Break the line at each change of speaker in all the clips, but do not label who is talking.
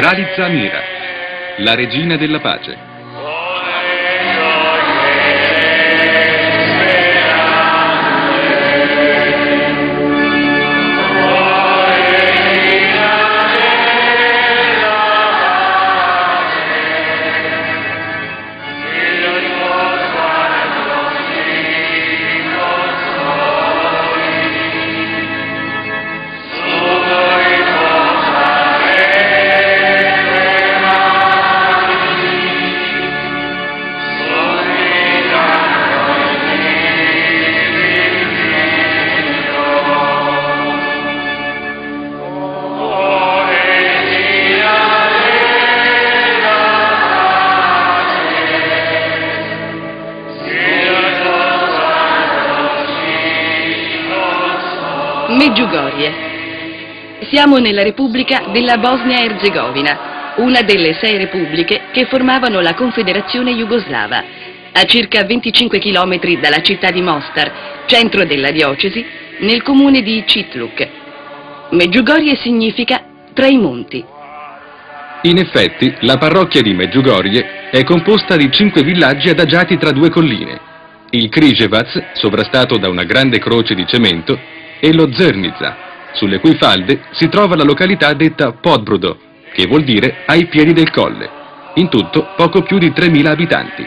Lalitza Mira, la regina della pace.
Medjugorje. Siamo nella Repubblica della Bosnia-Erzegovina, una delle 6 repubbliche che formavano la Confederazione Jugoslava, a circa 25 km dalla città di Mostar, centro della diocesi, nel comune di Čitluk. Medjugorje significa tra i monti.
In effetti, la parrocchia di Medjugorje è composta di 5 villaggi adagiati tra 2 colline, il Križevac, sovrastato da una grande croce di cemento, e lo Zrnica, sulle cui falde si trova la località detta Podbrodo, che vuol dire ai piedi del colle. In tutto poco più di 3.000 abitanti.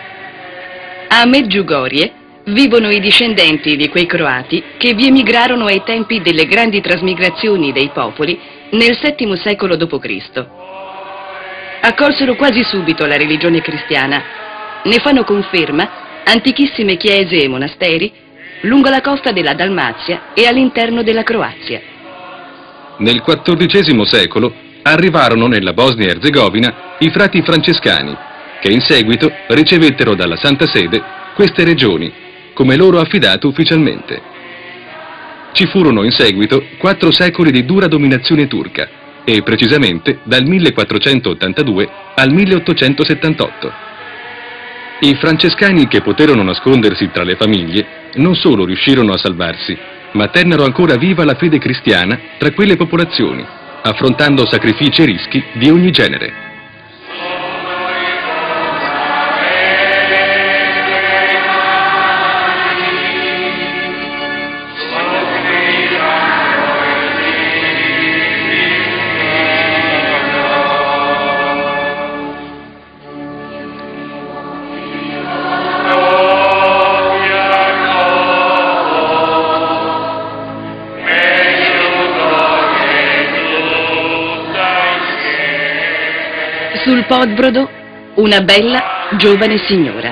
A Medjugorje vivono i discendenti di quei croati che vi emigrarono ai tempi delle grandi trasmigrazioni dei popoli nel VII secolo d.C. Accolsero quasi subito la religione cristiana. Ne fanno conferma antichissime chiese e monasteri lungo la costa della Dalmazia e all'interno della Croazia.
Nel XIV secolo arrivarono nella Bosnia-Erzegovina i frati francescani, che in seguito ricevettero dalla Santa Sede queste regioni, come loro affidato ufficialmente. Ci furono in seguito 4 secoli di dura dominazione turca, e precisamente dal 1482 al 1878. I francescani, che poterono nascondersi tra le famiglie, non solo riuscirono a salvarsi, ma tennero ancora viva la fede cristiana tra quelle popolazioni, affrontando sacrifici e rischi di ogni genere.
Sul Podbrodo, una bella, giovane signora.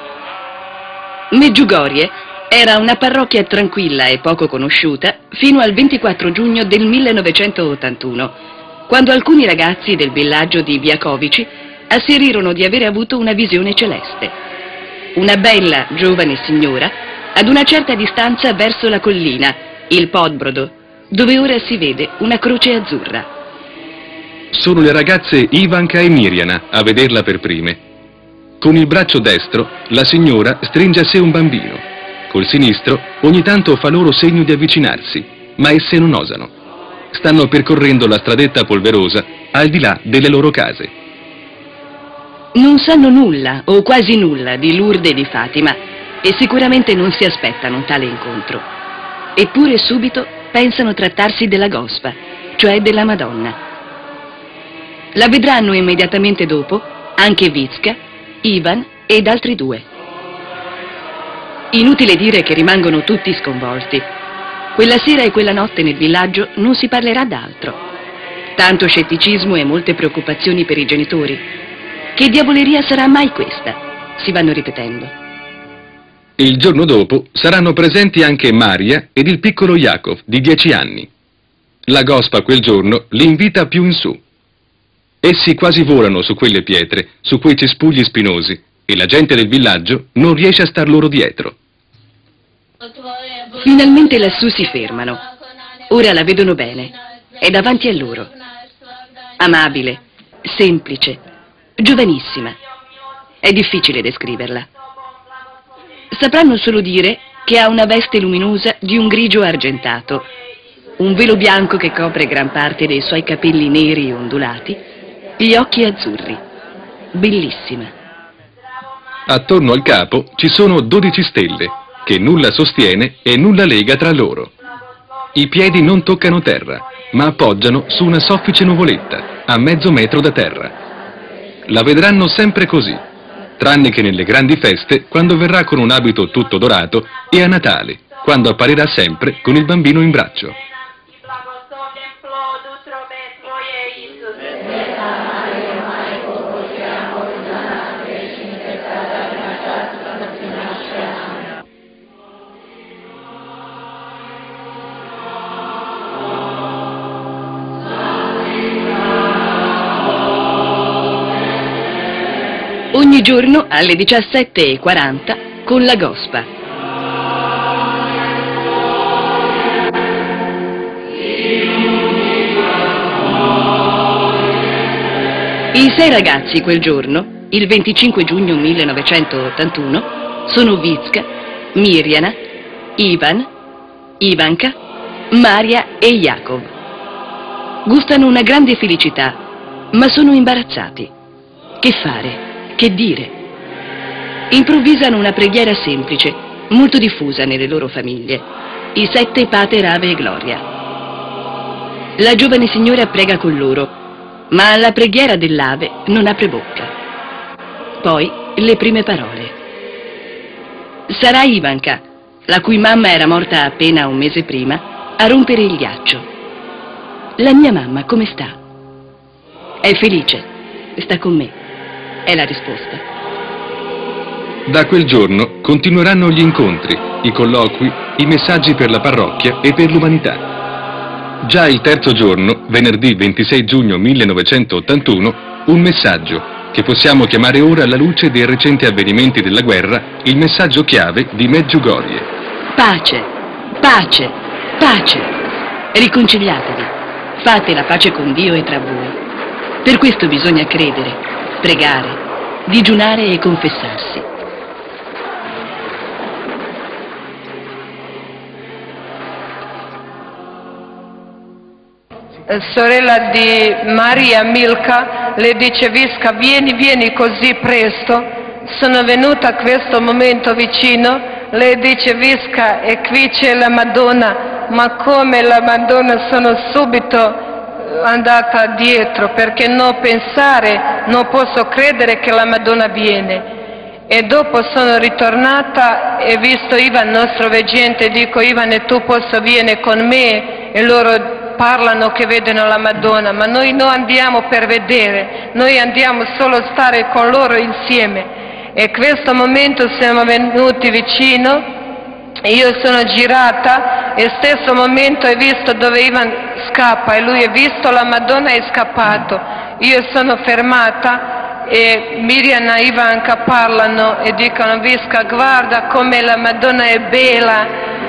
Medjugorje era una parrocchia tranquilla e poco conosciuta fino al 24 giugno del 1981, quando alcuni ragazzi del villaggio di Viakovići asserirono di avere avuto una visione celeste. Una bella, giovane signora ad una certa distanza verso la collina, il Podbrodo, dove ora si vede una croce azzurra.
Sono le ragazze Ivanka e Mirjana a vederla per prime. Con il braccio destro la signora stringe a sé un bambino. Col sinistro ogni tanto fa loro segno di avvicinarsi, ma esse non osano. Stanno percorrendo la stradetta polverosa al di là delle loro case.
Non sanno nulla o quasi nulla di Lourdes e di Fatima e sicuramente non si aspettano un tale incontro. Eppure subito pensano trattarsi della Gospa, cioè della Madonna. La vedranno immediatamente dopo anche Vicka, Ivan ed altri 2. Inutile dire che rimangono tutti sconvolti. Quella sera e quella notte nel villaggio non si parlerà d'altro. Tanto scetticismo e molte preoccupazioni per i genitori. Che diavoleria sarà mai questa? Si vanno ripetendo.
Il giorno dopo saranno presenti anche Maria ed il piccolo Jakov di 10 anni. La Gospa quel giorno li invita più in su. Essi quasi volano su quelle pietre, su quei cespugli spinosi, e la gente del villaggio non riesce a star loro dietro.
Finalmente lassù si fermano. Ora la vedono bene. È davanti a loro. Amabile, semplice, giovanissima. È difficile descriverla. Sapranno solo dire che ha una veste luminosa di un grigio argentato, un velo bianco che copre gran parte dei suoi capelli neri e ondulati, gli occhi azzurri, bellissima.
Attorno al capo ci sono 12 stelle, che nulla sostiene e nulla lega tra loro. I piedi non toccano terra, ma appoggiano su una soffice nuvoletta, a mezzo metro da terra. La vedranno sempre così, tranne che nelle grandi feste, quando verrà con un abito tutto dorato, e a Natale, quando apparirà sempre con il bambino in braccio.
Ogni giorno alle 17:40 con la Gospa. I 6 ragazzi quel giorno, il 25 giugno 1981, sono Vicka, Mirjana, Ivan, Ivanka, Maria e Jakov. Gustano una grande felicità, ma sono imbarazzati. Che fare? Che dire? Improvvisano una preghiera semplice, molto diffusa nelle loro famiglie, i 7 Pater, Ave e Gloria. La giovane signora prega con loro, ma alla preghiera dell'Ave non apre bocca. Poi le prime parole. Sarà Ivanka, la cui mamma era morta appena un mese prima, a rompere il ghiaccio. La mia mamma come sta? È felice, sta con me. È la risposta.
Da quel giorno continueranno gli incontri, i colloqui, i messaggi per la parrocchia e per l'umanità. Già il terzo giorno, venerdì 26 giugno 1981, un messaggio, che possiamo chiamare ora alla luce dei recenti avvenimenti della guerra, il messaggio chiave di Medjugorje.
Pace, pace, pace. Riconciliatevi, fate la pace con Dio e tra voi. Per questo bisogna credere, pregare, digiunare e confessarsi.
Sorella di Maria Milka le dice: Vicka, vieni così presto, sono venuta a questo momento vicino. Lei dice: Vicka, e qui c'è la Madonna. Ma come la Madonna? Sono subito andata dietro, perché non pensare, non posso credere che la Madonna viene. E dopo sono ritornata e visto Ivan, nostro veggente, dico: Ivan, e tu vieni con me? E loro parlano che vedono la Madonna, ma noi non andiamo per vedere, noi andiamo solo a stare con loro insieme. E in questo momento siamo venuti vicino. Io sono girata e stesso momento ho visto dove Ivan scappa e lui ha visto la Madonna e è scappato. Io sono fermata e Mirjana e Ivanka parlano e dicono: Vicka, guarda come la Madonna è bella,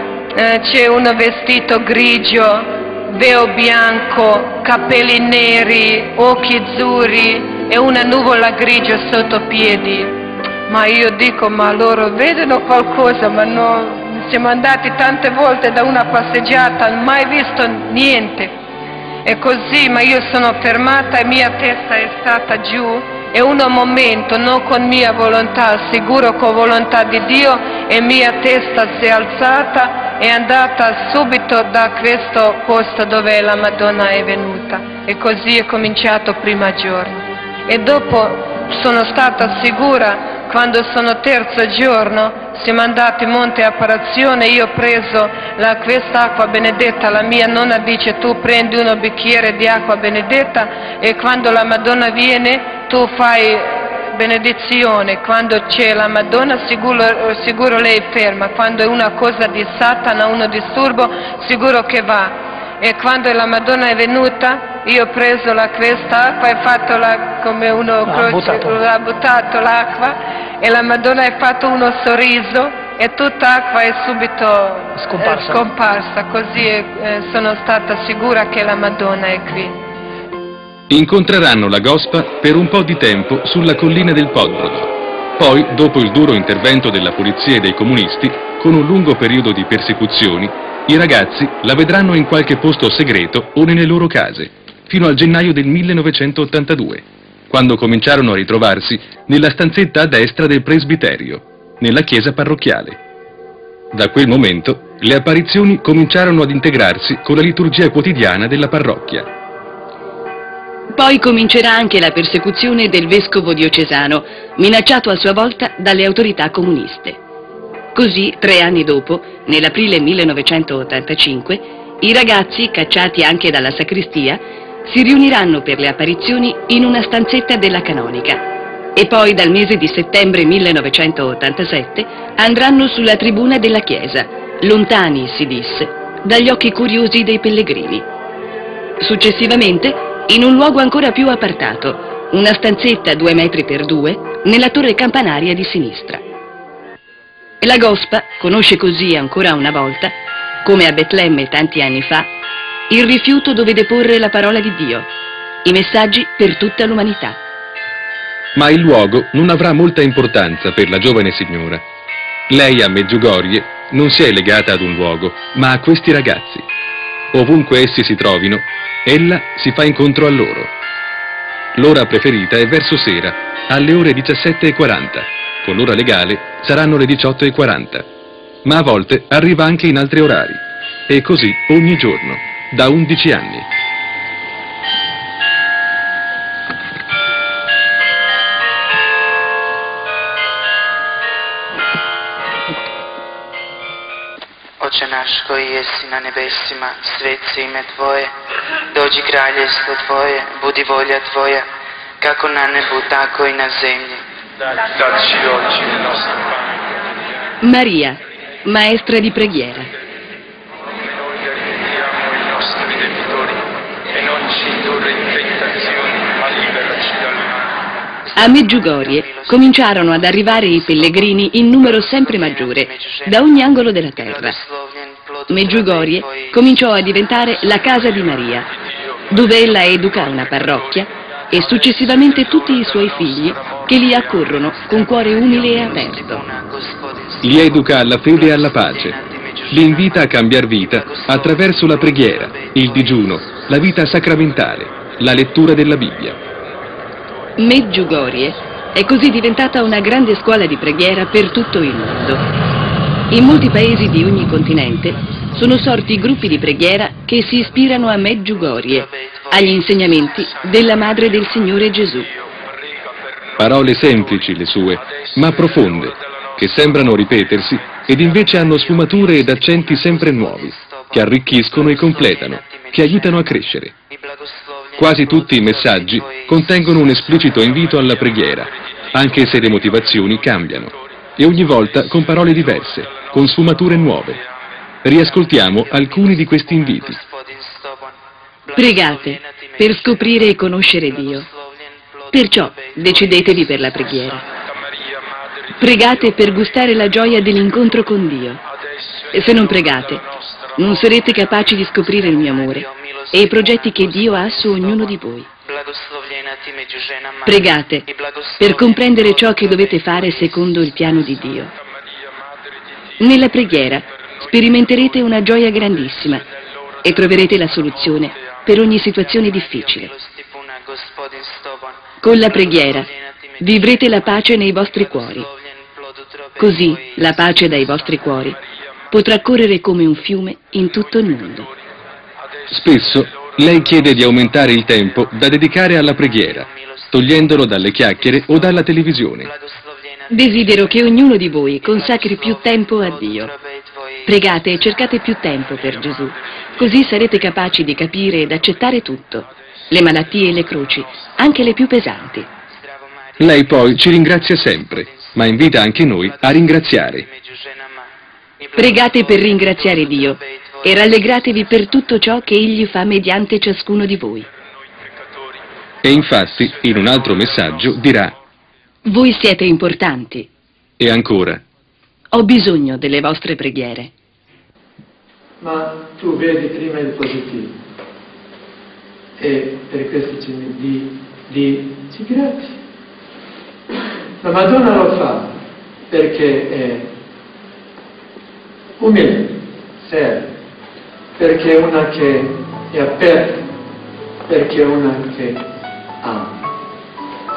c'è uno vestito grigio, velo bianco, capelli neri, occhi azzurri e una nuvola grigia sotto piedi. Ma io dico: ma loro vedono qualcosa? Ma no. Siamo andati tante volte da una passeggiata, non ho mai visto niente. E così, ma io sono fermata e mia testa è stata giù. E un momento, non con mia volontà, sicuro con volontà di Dio, e mia testa si è alzata e è andata subito da questo posto dove la Madonna è venuta. E così è cominciato il primo giorno. E dopo sono stata sicura, quando sono terzo giorno, siamo andati in Monte Apparizione, io ho preso questa acqua benedetta, la mia nonna dice: tu prendi un bicchiere di acqua benedetta e quando la Madonna viene tu fai benedizione, quando c'è la Madonna sicuro lei è ferma, quando è una cosa di Satana, uno disturbo, sicuro che va. E quando la Madonna è venuta, io ho preso questa acqua e fatto come uno ha buttato l'acqua e la Madonna ha fatto uno sorriso e tutta l'acqua è subito scomparsa. Così sono stata sicura che la Madonna è qui.
Incontreranno la Gospa per un po' di tempo sulla collina del Podbrod. Poi, dopo il duro intervento della polizia e dei comunisti, con un lungo periodo di persecuzioni, i ragazzi la vedranno in qualche posto segreto o nelle loro case, fino al gennaio del 1982. quando cominciarono a ritrovarsi nella stanzetta a destra del presbiterio, nella chiesa parrocchiale. Da quel momento le apparizioni cominciarono ad integrarsi con la liturgia quotidiana della parrocchia.
Poi comincerà anche la persecuzione del vescovo diocesano, minacciato a sua volta dalle autorità comuniste. Così, 3 anni dopo, nell'aprile 1985, i ragazzi, cacciati anche dalla sacrestia, si riuniranno per le apparizioni in una stanzetta della canonica e poi dal mese di settembre 1987 andranno sulla tribuna della chiesa, lontani, si disse, dagli occhi curiosi dei pellegrini. Successivamente, in un luogo ancora più appartato, una stanzetta 2 metri per 2, nella torre campanaria di sinistra. La Gospa conosce così ancora una volta, come a Betlemme tanti anni fa, il rifiuto dove deporre la parola di Dio, i messaggi per tutta l'umanità.
Ma il luogo non avrà molta importanza per la giovane signora. Lei a Medjugorje non si è legata ad un luogo, ma a questi ragazzi. Ovunque essi si trovino, ella si fa incontro a loro. L'ora preferita è verso sera, alle ore 17:40. Con l'ora legale saranno le 18:40. Ma a volte arriva anche in altri orari. E così ogni giorno, da 11 anni.
Oče naš koji jesi na nebesima, svet se ime Tvoje, dođi kraljevstvo Tvoje, budi volja Tvoja, kako na nebu, tako i na zemlji.
Dacci oggi il nostro pane quotidiano.
Maria, maestra di preghiera.
Noi aiutiamo i nostri debitori e non ci indurre in tentazione, ma liberaci dal male.
A Medjugorje cominciarono ad arrivare i pellegrini in numero sempre maggiore, da ogni angolo della terra. Medjugorje cominciò a diventare la casa di Maria, dove ella educa una parrocchia e successivamente tutti i suoi figli che li accorrono con cuore umile e aperto.
Li educa alla fede e alla pace. Li invita a cambiar vita attraverso la preghiera, il digiuno, la vita sacramentale, la lettura della Bibbia.
Medjugorje è così diventata una grande scuola di preghiera per tutto il mondo. In molti paesi di ogni continente sono sorti gruppi di preghiera che si ispirano a Medjugorje, agli insegnamenti della Madre del Signore Gesù.
Parole semplici le sue, ma profonde, che sembrano ripetersi ed invece hanno sfumature ed accenti sempre nuovi, che arricchiscono e completano, che aiutano a crescere. Quasi tutti i messaggi contengono un esplicito invito alla preghiera, anche se le motivazioni cambiano, e ogni volta con parole diverse, con sfumature nuove. Riascoltiamo alcuni di questi inviti.
Pregate per scoprire e conoscere Dio. Perciò decidetevi per la preghiera. Pregate per gustare la gioia dell'incontro con Dio. E se non pregate, non sarete capaci di scoprire il mio amore e i progetti che Dio ha su ognuno di voi. Pregate per comprendere ciò che dovete fare secondo il piano di Dio. Nella preghiera sperimenterete una gioia grandissima e troverete la soluzione per ogni situazione difficile. Con la preghiera vivrete la pace nei vostri cuori. Così la pace dai vostri cuori potrà correre come un fiume in tutto il mondo.
Spesso lei chiede di aumentare il tempo da dedicare alla preghiera, togliendolo dalle chiacchiere o dalla televisione.
Desidero che ognuno di voi consacri più tempo a Dio. Pregate e cercate più tempo per Gesù, così sarete capaci di capire ed accettare tutto, le malattie e le croci, anche le più pesanti.
Lei poi ci ringrazia sempre, ma invita anche noi a ringraziare.
Pregate per ringraziare Dio e rallegratevi per tutto ciò che Egli fa mediante ciascuno di voi.
E infatti, in un altro messaggio dirà:
voi siete importanti.
E ancora:
ho bisogno delle vostre preghiere.
Ma tu vedi prima il positivo e per questo ci grazie. La Madonna lo fa perché è umile, seria, perché è una che è aperta, perché è una che ama.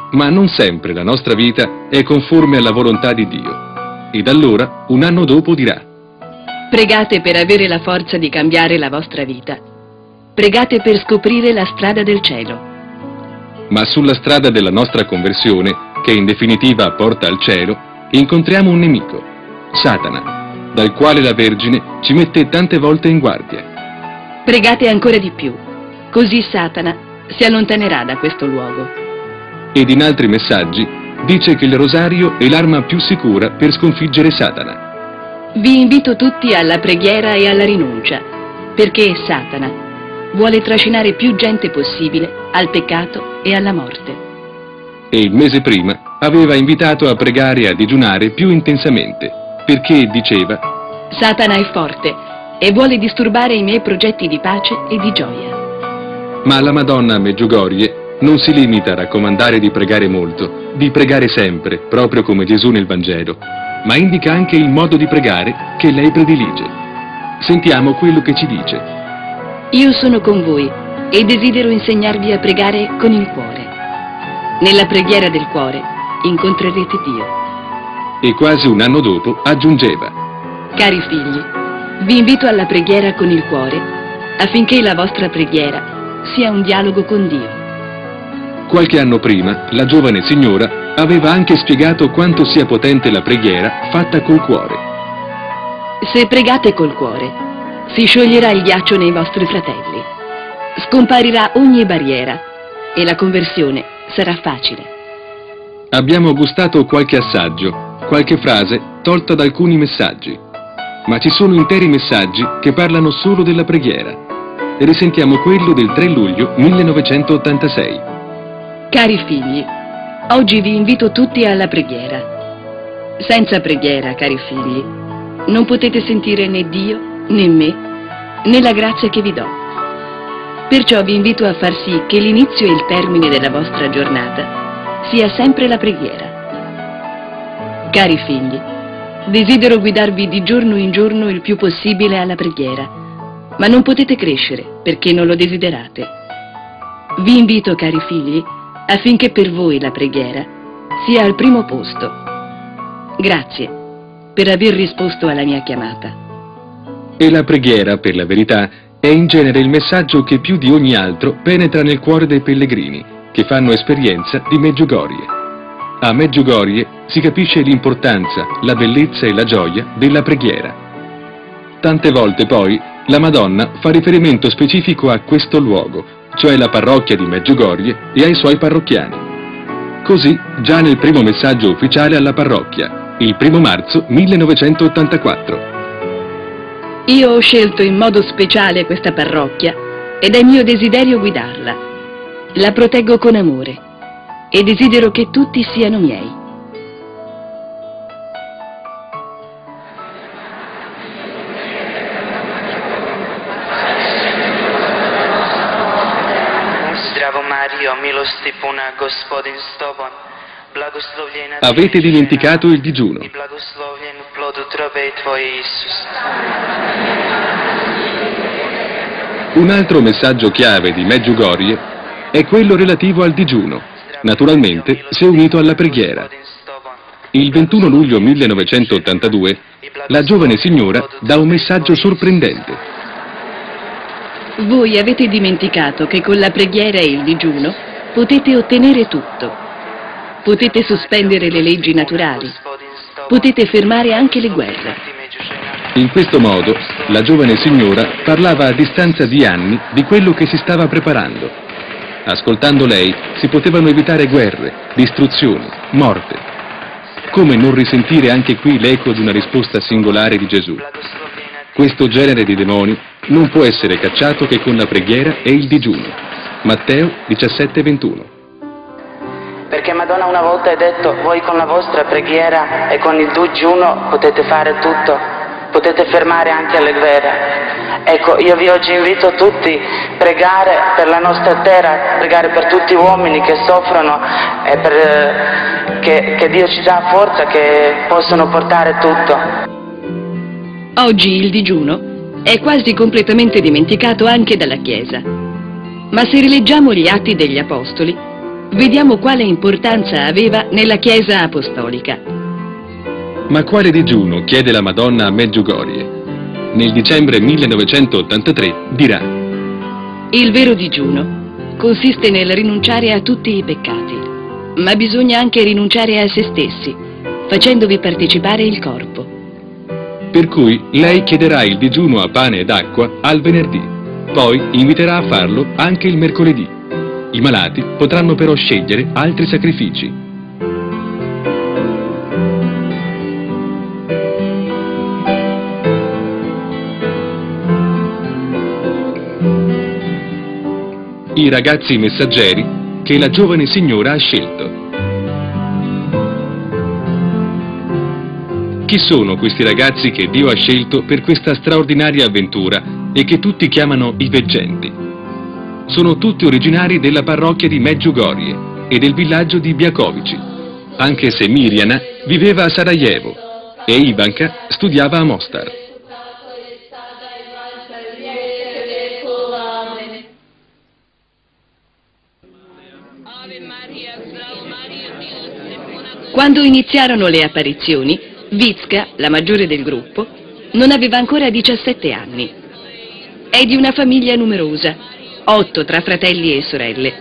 Ma non sempre la nostra vita è conforme alla volontà di Dio. Ed allora, un anno dopo, dirà:
Pregate per avere la forza di cambiare la vostra vita. Pregate per scoprire la strada del cielo.
Ma sulla strada della nostra conversione, che in definitiva porta al cielo, incontriamo un nemico, Satana, dal quale la Vergine ci mette tante volte in guardia.
Pregate ancora di più, così Satana si allontanerà da questo luogo.
Ed in altri messaggi dice che il rosario è l'arma più sicura per sconfiggere Satana.
Vi invito tutti alla preghiera e alla rinuncia, perché Satana vuole trascinare più gente possibile al peccato e alla morte.
E il mese prima aveva invitato a pregare e a digiunare più intensamente, perché diceva:
Satana è forte e vuole disturbare i miei progetti di pace e di gioia.
Ma la Madonna a Medjugorje non si limita a raccomandare di pregare molto, di pregare sempre, proprio come Gesù nel Vangelo, ma indica anche il modo di pregare che lei predilige. Sentiamo quello che ci dice.
Io sono con voi e desidero insegnarvi a pregare con il cuore. Nella preghiera del cuore incontrerete Dio.
E quasi un anno dopo aggiungeva:
Cari figli, vi invito alla preghiera con il cuore affinché la vostra preghiera sia un dialogo con Dio.
Qualche anno prima, la giovane signora aveva anche spiegato quanto sia potente la preghiera fatta col cuore.
Se pregate col cuore, si scioglierà il ghiaccio nei vostri fratelli, scomparirà ogni barriera e la conversione sarà facile.
Abbiamo gustato qualche assaggio, qualche frase tolta da alcuni messaggi, ma ci sono interi messaggi che parlano solo della preghiera. Risentiamo quello del 3 luglio 1986.
Cari figli, oggi vi invito tutti alla preghiera. Senza preghiera, cari figli, non potete sentire né Dio, né me, né la grazia che vi do. Perciò vi invito a far sì che l'inizio e il termine della vostra giornata sia sempre la preghiera. Cari figli, desidero guidarvi di giorno in giorno il più possibile alla preghiera, ma non potete crescere perché non lo desiderate. Vi invito, cari figli, affinché per voi la preghiera sia al primo posto. Grazie per aver risposto alla mia chiamata.
E la preghiera, per la verità, è in genere il messaggio che più di ogni altro penetra nel cuore dei pellegrini, che fanno esperienza di Medjugorje. A Medjugorje si capisce l'importanza, la bellezza e la gioia della preghiera. Tante volte poi la Madonna fa riferimento specifico a questo luogo, cioè la parrocchia di Medjugorje e ai suoi parrocchiani. Così, già nel primo messaggio ufficiale alla parrocchia, il 1 marzo 1984.
Io ho scelto in modo speciale questa parrocchia ed è mio desiderio guidarla. La proteggo con amore e desidero che tutti siano miei.
Zdravo Mario, milosti puna, Gospodin s tobom, blagoslovljena
Avete dimenticato il digiuno.
i blagoslovljen plod utrobe tvoje, Isus.
Un altro messaggio chiave di Medjugorje è quello relativo al digiuno, naturalmente se unito alla preghiera. Il 21 luglio 1982 la giovane signora dà un messaggio sorprendente.
Voi avete dimenticato che con la preghiera e il digiuno potete ottenere tutto. Potete sospendere le leggi naturali. Potete fermare anche le guerre.
In questo modo la giovane signora parlava a distanza di anni di quello che si stava preparando. Ascoltando lei si potevano evitare guerre, distruzioni, morte. Come non risentire anche qui l'eco di una risposta singolare di Gesù? Questo genere di demoni non può essere cacciato che con la preghiera e il digiuno. Matteo 17:21.
Perché Madonna una volta ha detto: voi con la vostra preghiera e con il digiuno potete fare tutto, potete fermare anche le guerre. Ecco, io vi oggi invito tutti a pregare per la nostra terra, pregare per tutti gli uomini che soffrono e che Dio ci dà forza, che possono portare tutto.
Oggi il digiuno è quasi completamente dimenticato anche dalla Chiesa. Ma se rileggiamo gli Atti degli Apostoli, vediamo quale importanza aveva nella Chiesa apostolica.
Ma quale digiuno chiede la Madonna a Medjugorje? Nel dicembre 1983 dirà:
Il vero digiuno consiste nel rinunciare a tutti i peccati, ma bisogna anche rinunciare a se stessi, facendovi partecipare il corpo.
Per cui lei chiederà il digiuno a pane ed acqua al venerdì, poi inviterà a farlo anche il mercoledì. I malati potranno però scegliere altri sacrifici. I ragazzi messaggeri che la giovane signora ha scelto. Chi sono questi ragazzi che Dio ha scelto per questa straordinaria avventura e che tutti chiamano i veggenti? Sono tutti originari della parrocchia di Medjugorje e del villaggio di Biakovici, anche se Mirjana viveva a Sarajevo e Ivanka studiava a Mostar.
Quando iniziarono le apparizioni, Vicka, la maggiore del gruppo, non aveva ancora 17 anni. È di una famiglia numerosa, 8 tra fratelli e sorelle.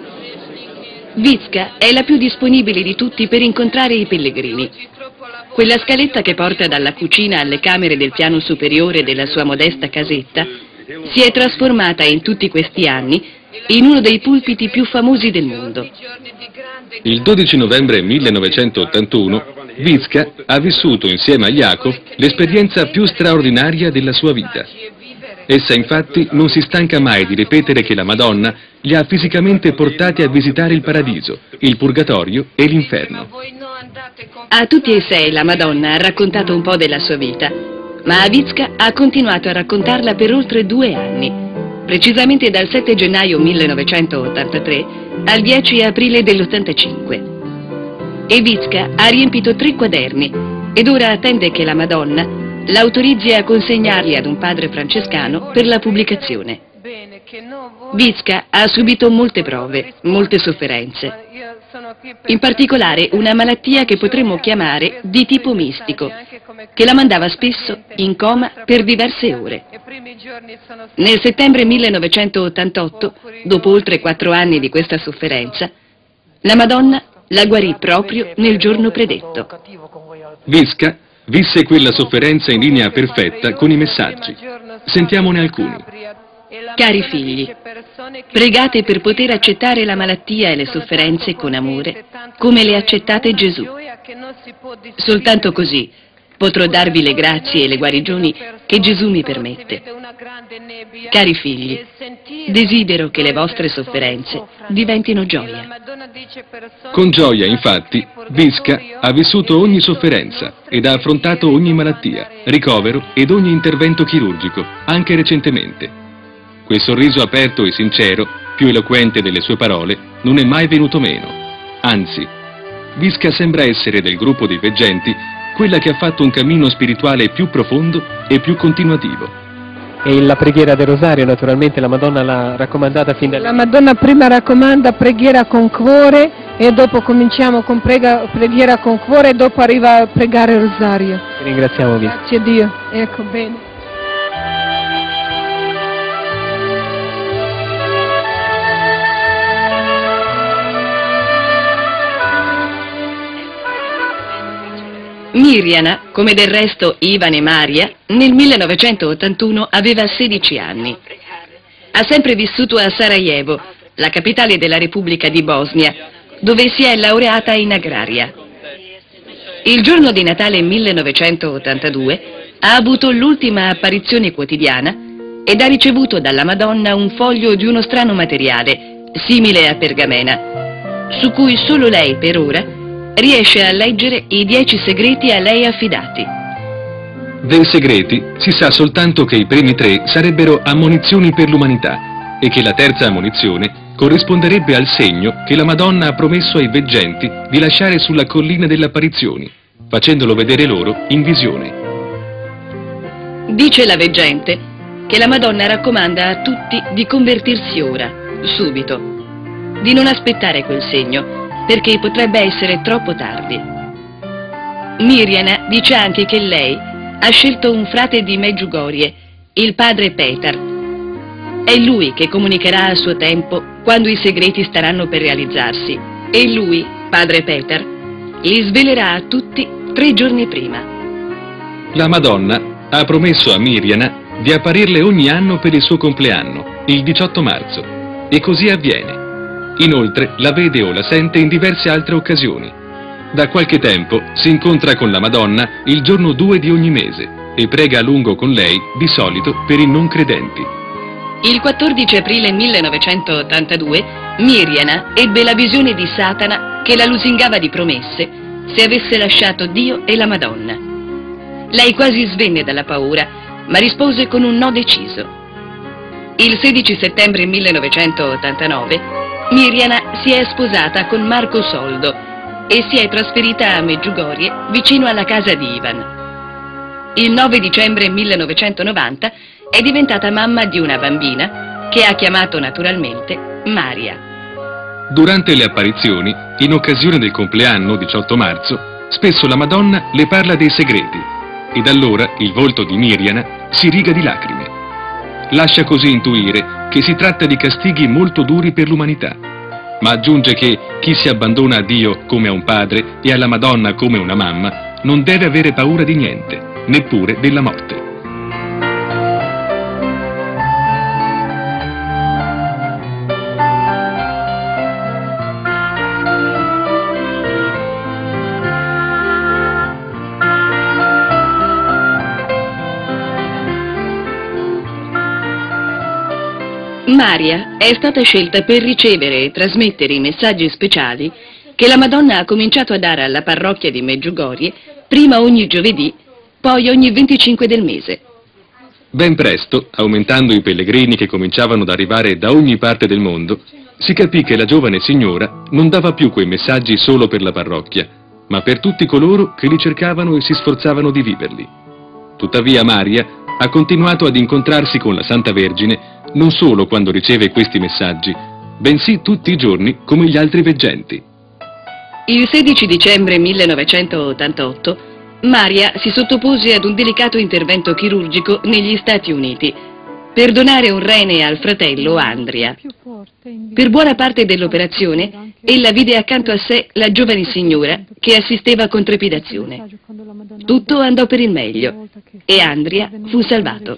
Vicka è la più disponibile di tutti per incontrare i pellegrini. Quella scaletta che porta dalla cucina alle camere del piano superiore della sua modesta casetta si è trasformata in tutti questi anni in uno dei pulpiti più famosi del mondo.
Il 12 novembre 1981 Vicka ha vissuto insieme a Jakov l'esperienza più straordinaria della sua vita. Essa infatti non si stanca mai di ripetere che la Madonna li ha fisicamente portati a visitare il paradiso, il purgatorio e l'inferno.
A tutti e sei la Madonna ha raccontato un po' della sua vita, ma a Vicka ha continuato a raccontarla per oltre 2 anni, precisamente dal 7 gennaio 1983 al 10 aprile dell'85. E Vicka ha riempito 3 quaderni ed ora attende che la Madonna l'autorizzi a consegnarli ad un padre francescano per la pubblicazione. Vicka ha subito molte prove, molte sofferenze. In particolare una malattia che potremmo chiamare di tipo mistico, che la mandava spesso in coma per diverse ore. Nel settembre 1988, dopo oltre 4 anni di questa sofferenza, la Madonna la guarì proprio nel giorno predetto.
Vicka visse quella sofferenza in linea perfetta con i messaggi. Sentiamone alcuni.
Cari figli, pregate per poter accettare la malattia e le sofferenze con amore, come le accettate Gesù. Soltanto così potrò darvi le grazie e le guarigioni che Gesù mi permette. Cari figli, desidero che le vostre sofferenze diventino gioia.
Con gioia, infatti, Vicka ha vissuto ogni sofferenza ed ha affrontato ogni malattia, ricovero ed ogni intervento chirurgico, anche recentemente. Quel sorriso aperto e sincero, più eloquente delle sue parole, non è mai venuto meno. Anzi, Vicka sembra essere del gruppo dei veggenti quella che ha fatto un cammino spirituale più profondo e più continuativo.
E la preghiera del rosario, naturalmente, la Madonna l'ha raccomandata fin da...
La Madonna prima raccomanda preghiera con cuore e dopo cominciamo con preghiera con cuore e dopo arriva a pregare il rosario.
Ti ringraziamo, Vicka.
Grazie a Dio. Ecco, bene.
Mirjana, come del resto Ivan e Maria, nel 1981 aveva 16 anni. Ha sempre vissuto a Sarajevo, la capitale della Repubblica di Bosnia, dove si è laureata in agraria. Il giorno di Natale 1982 ha avuto l'ultima apparizione quotidiana ed ha ricevuto dalla Madonna un foglio di uno strano materiale, simile a pergamena, su cui solo lei, per ora, riesce a leggere i 10 segreti a lei affidati.
Dei segreti si sa soltanto che i primi 3 sarebbero ammonizioni per l'umanità e che la terza ammonizione corrisponderebbe al segno che la Madonna ha promesso ai veggenti di lasciare sulla collina delle apparizioni, facendolo vedere loro in visione.
Dice la veggente che la Madonna raccomanda a tutti di convertirsi ora, subito. di non aspettare quel segno, perché potrebbe essere troppo tardi. Mirjana dice anche che lei ha scelto un frate di Medjugorje, il padre Petar. È lui che comunicherà a suo tempo quando i segreti staranno per realizzarsi, e lui, padre Petar, li svelerà a tutti 3 giorni prima.
La Madonna ha promesso a Mirjana di apparirle ogni anno per il suo compleanno, il 18 marzo, e così avviene. Inoltre la vede o la sente in diverse altre occasioni. Da qualche tempo si incontra con la Madonna il giorno 2 di ogni mese e prega a lungo con lei, di solito per i non credenti.
Il 14 aprile 1982 Mirjana ebbe la visione di Satana che la lusingava di promesse se avesse lasciato Dio e la Madonna. Lei quasi svenne dalla paura, ma rispose con un no deciso. Il 16 settembre 1989 Mirjana si è sposata con Marco Soldo e si è trasferita a Medjugorje, vicino alla casa di Ivan. Il 9 dicembre 1990 è diventata mamma di una bambina che ha chiamato naturalmente Maria.
Durante le apparizioni, in occasione del compleanno 18 marzo, spesso la Madonna le parla dei segreti ed allora il volto di Mirjana si riga di lacrime. Lascia così intuire che si tratta di castighi molto duri per l'umanità, ma aggiunge che chi si abbandona a Dio come a un padre e alla Madonna come una mamma non deve avere paura di niente, neppure della morte.
Maria è stata scelta per ricevere e trasmettere i messaggi speciali che la Madonna ha cominciato a dare alla parrocchia di Medjugorje, prima ogni giovedì, poi ogni 25 del mese.
Ben presto, aumentando i pellegrini che cominciavano ad arrivare da ogni parte del mondo, si capì che la giovane signora non dava più quei messaggi solo per la parrocchia, ma per tutti coloro che li cercavano e si sforzavano di viverli. Tuttavia Maria ha continuato ad incontrarsi con la Santa Vergine non solo quando riceve questi messaggi, bensì tutti i giorni come gli altri veggenti.
Il 16 dicembre 1988 Maria si sottopose ad un delicato intervento chirurgico negli Stati Uniti per donare un rene al fratello Andrea. Per buona parte dell'operazione ella vide accanto a sé la giovane signora che assisteva con trepidazione. Tutto andò per il meglio e Andrea fu salvato.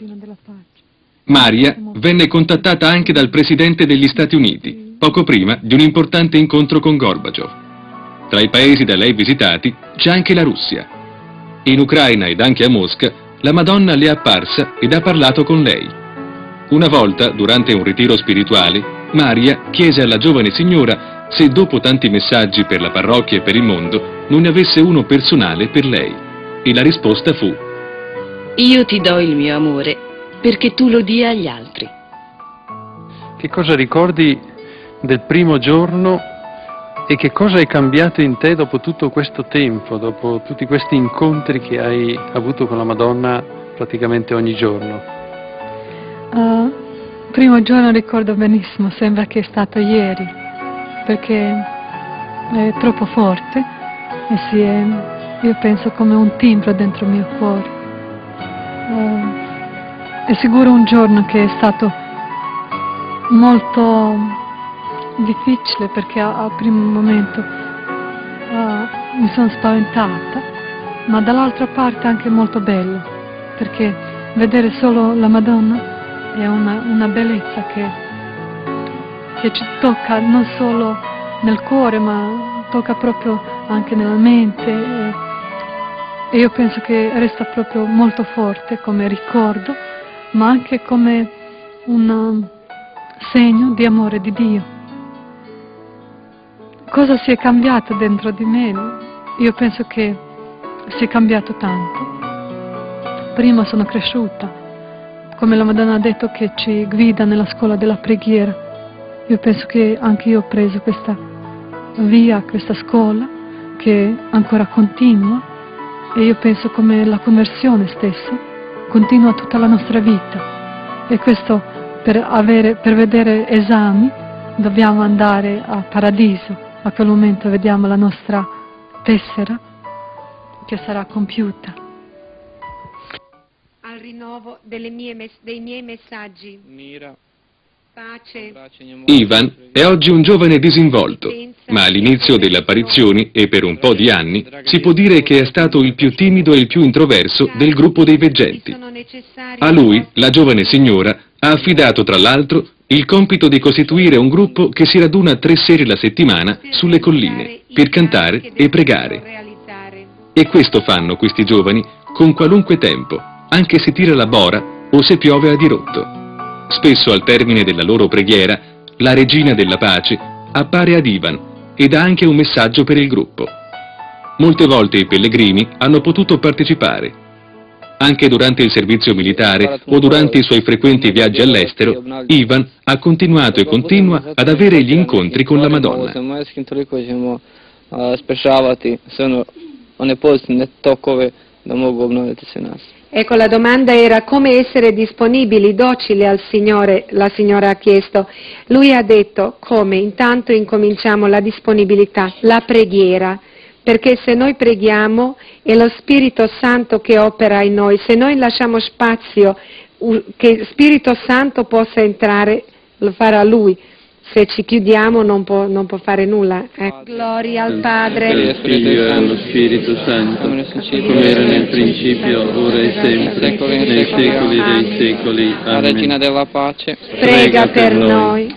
Maria venne contattata anche dal presidente degli Stati Uniti, poco prima di un importante incontro con Gorbaciov. Tra i paesi da lei visitati c'è anche la Russia. In Ucraina ed anche a Mosca la Madonna le è apparsa ed ha parlato con lei. Una volta, durante un ritiro spirituale, Maria chiese alla giovane signora se dopo tanti messaggi per la parrocchia e per il mondo non ne avesse uno personale per lei. E la risposta fu:
io ti do il mio amore perché tu lo dia agli altri.
Che cosa ricordi del primo giorno e che cosa è cambiato in te dopo tutto questo tempo, dopo tutti questi incontri che hai avuto con la Madonna praticamente ogni giorno?
Primo giorno ricordo benissimo, sembra che è stato ieri, perché è troppo forte e io penso come un timbro dentro il mio cuore. È sicuro un giorno che è stato molto difficile perché al primo momento mi sono spaventata, ma dall'altra parte anche molto bello, perché vedere solo la Madonna è una bellezza che ci tocca non solo nel cuore, ma tocca proprio anche nella mente, e io penso che resta proprio molto forte come ricordo, ma anche come un segno di amore di Dio. Cosa si è cambiato dentro di me? Io penso che si è cambiato tanto. Prima sono cresciuta, come la Madonna ha detto che ci guida nella scuola della preghiera. Io penso che anche io ho preso questa via, questa scuola che ancora continua, e io penso come la conversione stessa continua tutta la nostra vita, e questo per vedere esami dobbiamo andare a paradiso. A quel momento vediamo la nostra tessera che sarà compiuta.
Al rinnovo dei miei messaggi. Pace.
Ivan è oggi un giovane disinvolto, ma all'inizio delle apparizioni e per un po' di anni si può dire che è stato il più timido e il più introverso del gruppo dei veggenti. A lui, la giovane signora ha affidato tra l'altro il compito di costituire un gruppo che si raduna 3 sere la settimana sulle colline per cantare e pregare. E questo fanno questi giovani con qualunque tempo, anche se tira la bora o se piove a dirotto. Spesso al termine della loro preghiera, la regina della pace appare ad Ivan e dà anche un messaggio per il gruppo. Molte volte i pellegrini hanno potuto partecipare. Anche durante il servizio militare o durante i suoi frequenti viaggi all'estero, Ivan ha continuato e continua ad avere gli incontri con la Madonna.
Ecco, la domanda era come essere disponibili, docili al Signore, la signora ha chiesto. Lui ha detto come? Intanto incominciamo la disponibilità, la preghiera, perché se noi preghiamo è lo Spirito Santo che opera in noi, se noi lasciamo spazio che Spirito Santo possa entrare, lo farà Lui. Se ci chiudiamo non può fare nulla. Gloria al Padre,
al Figlio e allo Spirito Santo, come era nel principio, ora e sempre, nei secoli dei secoli. Amen.
La Regina della Pace,
prega per noi.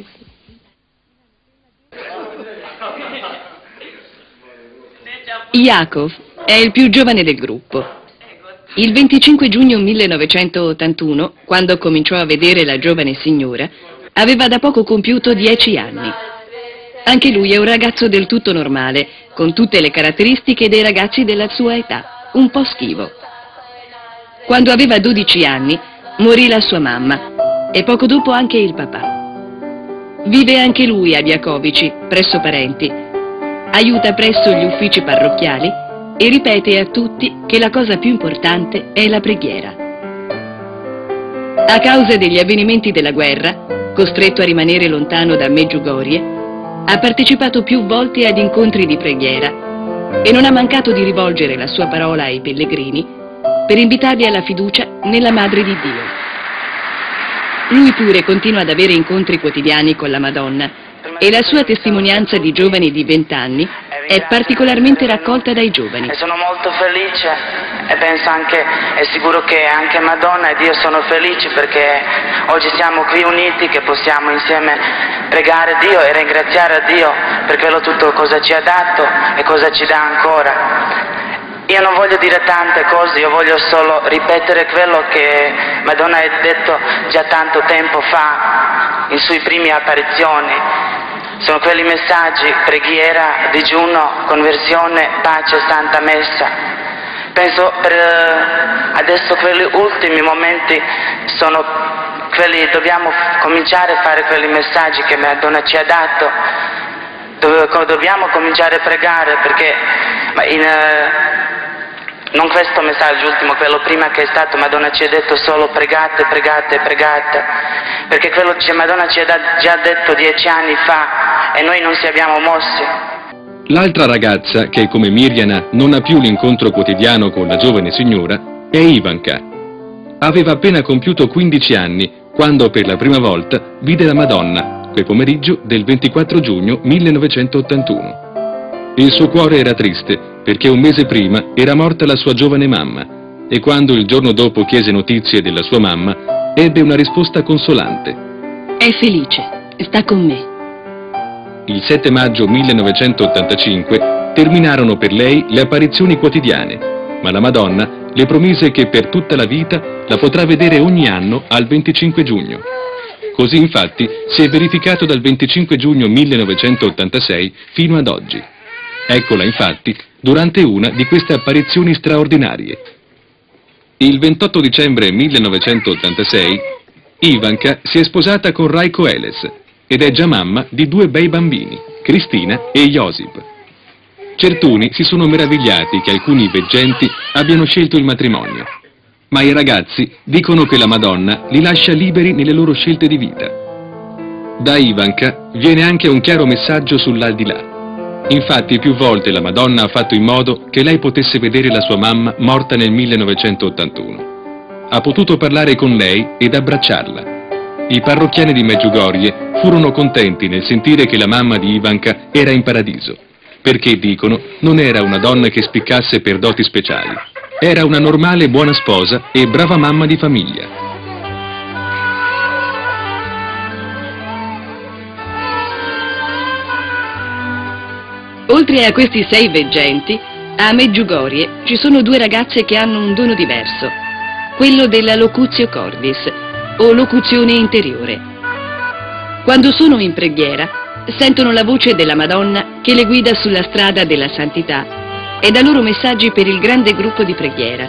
Yakov è il più giovane del gruppo. Il 25 giugno 1981, quando cominciò a vedere la giovane signora, aveva da poco compiuto 10 anni. Anche lui è un ragazzo del tutto normale, con tutte le caratteristiche dei ragazzi della sua età, un po' schivo. Quando aveva 12 anni, morì la sua mamma e poco dopo anche il papà. Vive anche lui a Viacovici, presso parenti. Aiuta presso gli uffici parrocchiali e ripete a tutti che la cosa più importante è la preghiera. A causa degli avvenimenti della guerra, costretto a rimanere lontano da Medjugorje, ha partecipato più volte ad incontri di preghiera e non ha mancato di rivolgere la sua parola ai pellegrini per invitarli alla fiducia nella Madre di Dio. Lui pure continua ad avere incontri quotidiani con la Madonna e la sua testimonianza di giovane di 20 anni è particolarmente raccolta dai giovani.
E sono molto felice e penso anche, è sicuro che anche Madonna e Dio sono felici perché oggi siamo qui uniti, che possiamo insieme pregare Dio e ringraziare a Dio per quello tutto cosa ci ha dato e cosa ci dà ancora. Io non voglio dire tante cose, io voglio solo ripetere quello che Madonna ha detto già tanto tempo fa, in sue prime apparizioni. Sono quelli messaggi, preghiera, digiuno, conversione, pace, santa messa. Penso adesso quelli ultimi momenti sono quelli, dobbiamo cominciare a fare quelli messaggi che Madonna ci ha dato. Dobbiamo cominciare a pregare perché non questo messaggio ultimo, quello prima che è stato, Madonna ci ha detto solo pregate, pregate, pregate, perché quello che Madonna ci ha già detto 10 anni fa e noi non ci abbiamo mossi.
L'altra ragazza, che come Mirjana non ha più l'incontro quotidiano con la giovane signora, è Ivanka. Aveva appena compiuto 15 anni quando per la prima volta vide la Madonna, quel pomeriggio del 24 giugno 1981. Il suo cuore era triste perché un mese prima era morta la sua giovane mamma e quando il giorno dopo chiese notizie della sua mamma ebbe una risposta consolante.
È felice, sta con me.
Il 7 maggio 1985 terminarono per lei le apparizioni quotidiane, ma la Madonna le promise che per tutta la vita la potrà vedere ogni anno al 25 giugno. Così infatti si è verificato dal 25 giugno 1986 fino ad oggi. Eccola infatti durante una di queste apparizioni straordinarie. Il 28 dicembre 1986 Ivanka si è sposata con Rajko Eles ed è già mamma di 2 bei bambini, Cristina e Josip. Certuni si sono meravigliati che alcuni veggenti abbiano scelto il matrimonio, ma i ragazzi dicono che la Madonna li lascia liberi nelle loro scelte di vita. Da Ivanka viene anche un chiaro messaggio sull'aldilà. Infatti più volte la Madonna ha fatto in modo che lei potesse vedere la sua mamma morta nel 1981. Ha potuto parlare con lei ed abbracciarla. I parrocchiani di Medjugorje furono contenti nel sentire che la mamma di Ivanka era in paradiso, perché, dicono, non era una donna che spiccasse per doti speciali. Era una normale buona sposa e brava mamma di famiglia.
Oltre a questi 6 veggenti, a Medjugorje ci sono 2 ragazze che hanno un dono diverso, quello della locutio cordis, o locuzione interiore. Quando sono in preghiera, sentono la voce della Madonna che le guida sulla strada della santità e dà loro messaggi per il grande gruppo di preghiera.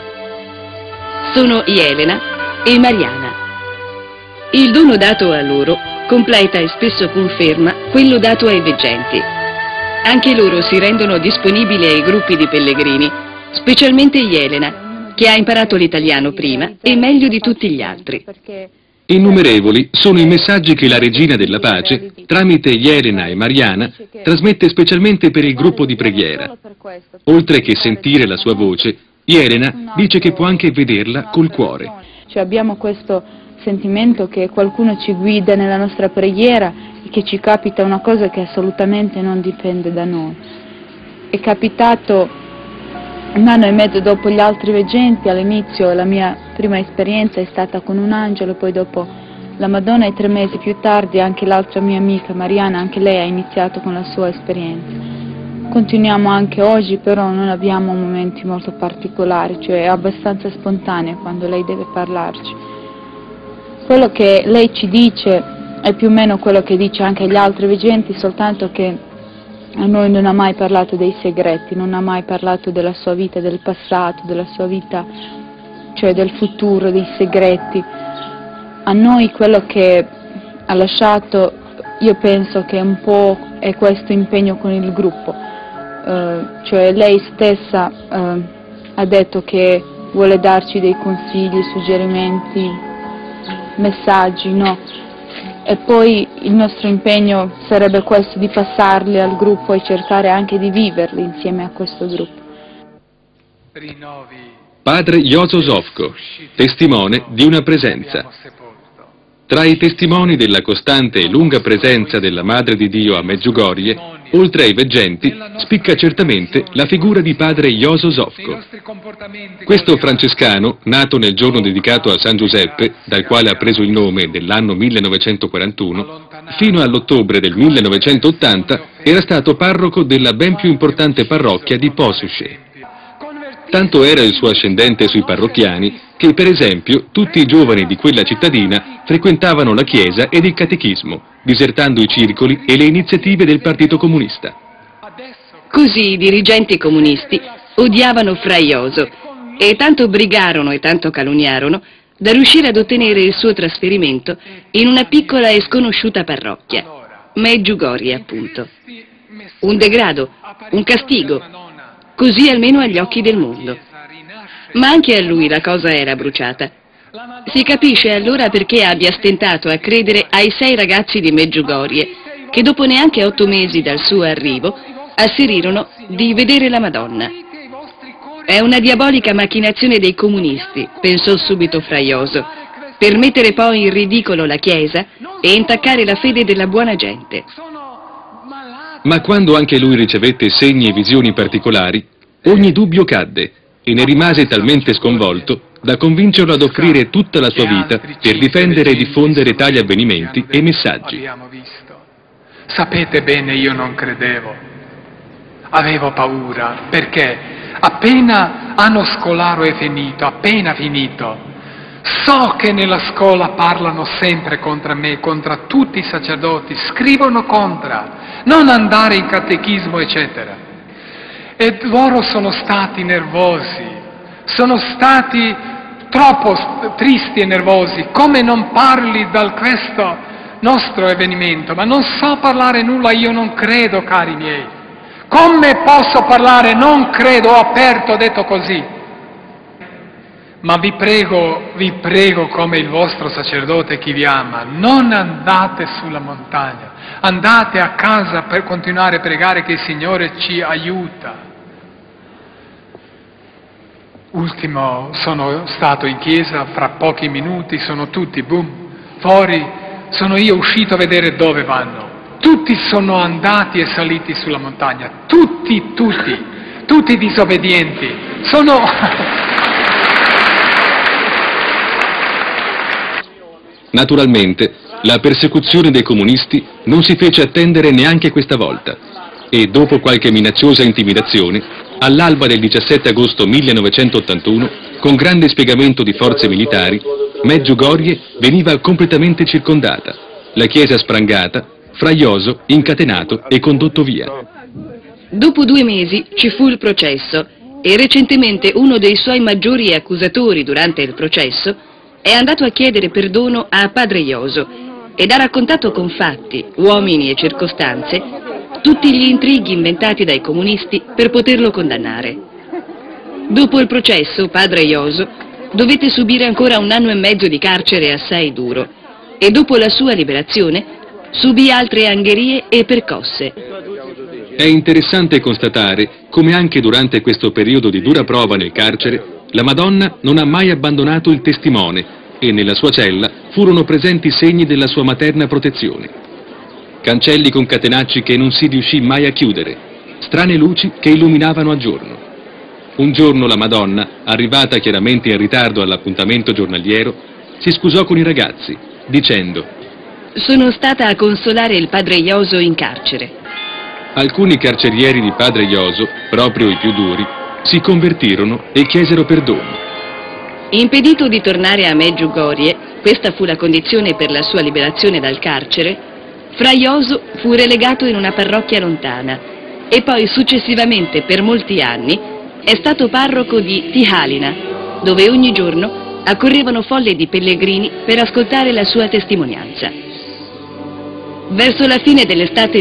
Sono Elena e Mariana. Il dono dato a loro completa e spesso conferma quello dato ai veggenti. Anche loro si rendono disponibili ai gruppi di pellegrini, specialmente Elena, che ha imparato l'italiano prima e meglio di tutti gli altri.
Innumerevoli sono i messaggi che la Regina della Pace, tramite Elena e Mariana, trasmette specialmente per il gruppo di preghiera. Oltre che sentire la sua voce, Elena dice che può anche vederla col cuore.
Cioè abbiamo questo sentimento che qualcuno ci guida nella nostra preghiera e che ci capita una cosa che assolutamente non dipende da noi. È capitato 1 anno e mezzo dopo gli altri veggenti. All'inizio la mia prima esperienza è stata con un angelo, poi dopo la Madonna, e 3 mesi più tardi anche l'altra mia amica Mariana, anche lei ha iniziato con la sua esperienza. Continuiamo anche oggi, però non abbiamo momenti molto particolari, cioè è abbastanza spontanea quando lei deve parlarci. Quello che lei ci dice è più o meno quello che dice anche agli altri veggenti, soltanto che a noi non ha mai parlato dei segreti, non ha mai parlato della sua vita, del passato, della sua vita, cioè del futuro, dei segreti. A noi quello che ha lasciato, io penso che un po' è questo impegno con il gruppo, cioè lei stessa ha detto che vuole darci dei consigli, suggerimenti, messaggi, no? E poi il nostro impegno sarebbe questo, di passarli al gruppo e cercare anche di viverli insieme a questo gruppo.
Padre Jozo Zovko, testimone di una presenza. Tra i testimoni della costante e lunga presenza della Madre di Dio a Medjugorje, oltre ai veggenti, spicca certamente la figura di padre Jozo Zovko. Questo francescano, nato nel giorno dedicato a San Giuseppe, dal quale ha preso il nome nell'anno 1941, fino all'ottobre del 1980 era stato parroco della ben più importante parrocchia di Posuše. Tanto era il suo ascendente sui parrocchiani che, per esempio, tutti i giovani di quella cittadina frequentavano la chiesa ed il catechismo, disertando i circoli e le iniziative del Partito Comunista.
Così i dirigenti comunisti odiavano Fra Jozo e tanto brigarono e tanto calunniarono da riuscire ad ottenere il suo trasferimento in una piccola e sconosciuta parrocchia, Medjugorje appunto. Un degrado, un castigo, così almeno agli occhi del mondo. Ma anche a lui la cosa era bruciata. Si capisce allora perché abbia stentato a credere ai 6 ragazzi di Medjugorje che dopo neanche 8 mesi dal suo arrivo asserirono di vedere la Madonna. È una diabolica macchinazione dei comunisti, pensò subito Fra Jozo, per mettere poi in ridicolo la Chiesa e intaccare la fede della buona gente.
Ma quando anche lui ricevette segni e visioni particolari, ogni dubbio cadde e ne rimase talmente sconvolto da convincerlo ad offrire tutta la sua vita per difendere e diffondere tali avvenimenti e messaggi.
Sapete bene, io non credevo, avevo paura, perché appena anno scolare è finito, appena finito, so che nella scuola parlano sempre contro me, contro tutti i sacerdoti, scrivono contro, non andare in catechismo, eccetera. E loro sono stati nervosi, sono stati troppo tristi e nervosi. Come non parli di questo nostro avvenimento? Ma non so parlare nulla, io non credo, cari miei. Come posso parlare? Non credo, ho aperto, ho detto così. Ma vi prego come il vostro sacerdote che vi ama, non andate sulla montagna, andate a casa per continuare a pregare che il Signore ci aiuta. Ultimo, sono stato in chiesa, fra pochi minuti sono tutti, boom, fuori, sono io uscito a vedere dove vanno. Tutti sono andati e saliti sulla montagna, tutti disobbedienti,
Naturalmente, la persecuzione dei comunisti non si fece attendere neanche questa volta e dopo qualche minacciosa intimidazione, all'alba del 17 agosto 1981, con grande spiegamento di forze militari, Medjugorje veniva completamente circondata, la chiesa sprangata, Fra Joso incatenato e condotto via.
Dopo 2 mesi ci fu il processo e recentemente uno dei suoi maggiori accusatori durante il processo è andato a chiedere perdono a Padre Joso ed ha raccontato con fatti, uomini e circostanze tutti gli intrighi inventati dai comunisti per poterlo condannare. Dopo il processo, Padre Joso dovette subire ancora 1 anno e mezzo di carcere assai duro e dopo la sua liberazione subì altre angherie e percosse.
È interessante constatare come anche durante questo periodo di dura prova nel carcere la Madonna non ha mai abbandonato il testimone e nella sua cella furono presenti segni della sua materna protezione. Cancelli con catenacci che non si riuscì mai a chiudere, strane luci che illuminavano a giorno. Un giorno la Madonna, arrivata chiaramente in ritardo all'appuntamento giornaliero, si scusò con i ragazzi, dicendo:
«Sono stata a consolare il Padre Joso in carcere».
Alcuni carcerieri di Padre Joso, proprio i più duri, si convertirono e chiesero perdono.
Impedito di tornare a Medjugorje, questa fu la condizione per la sua liberazione dal carcere, Fra Joso fu relegato in una parrocchia lontana e poi successivamente per molti anni è stato parroco di Tihalina, dove ogni giorno accorrevano folle di pellegrini per ascoltare la sua testimonianza. Verso la fine dell'estate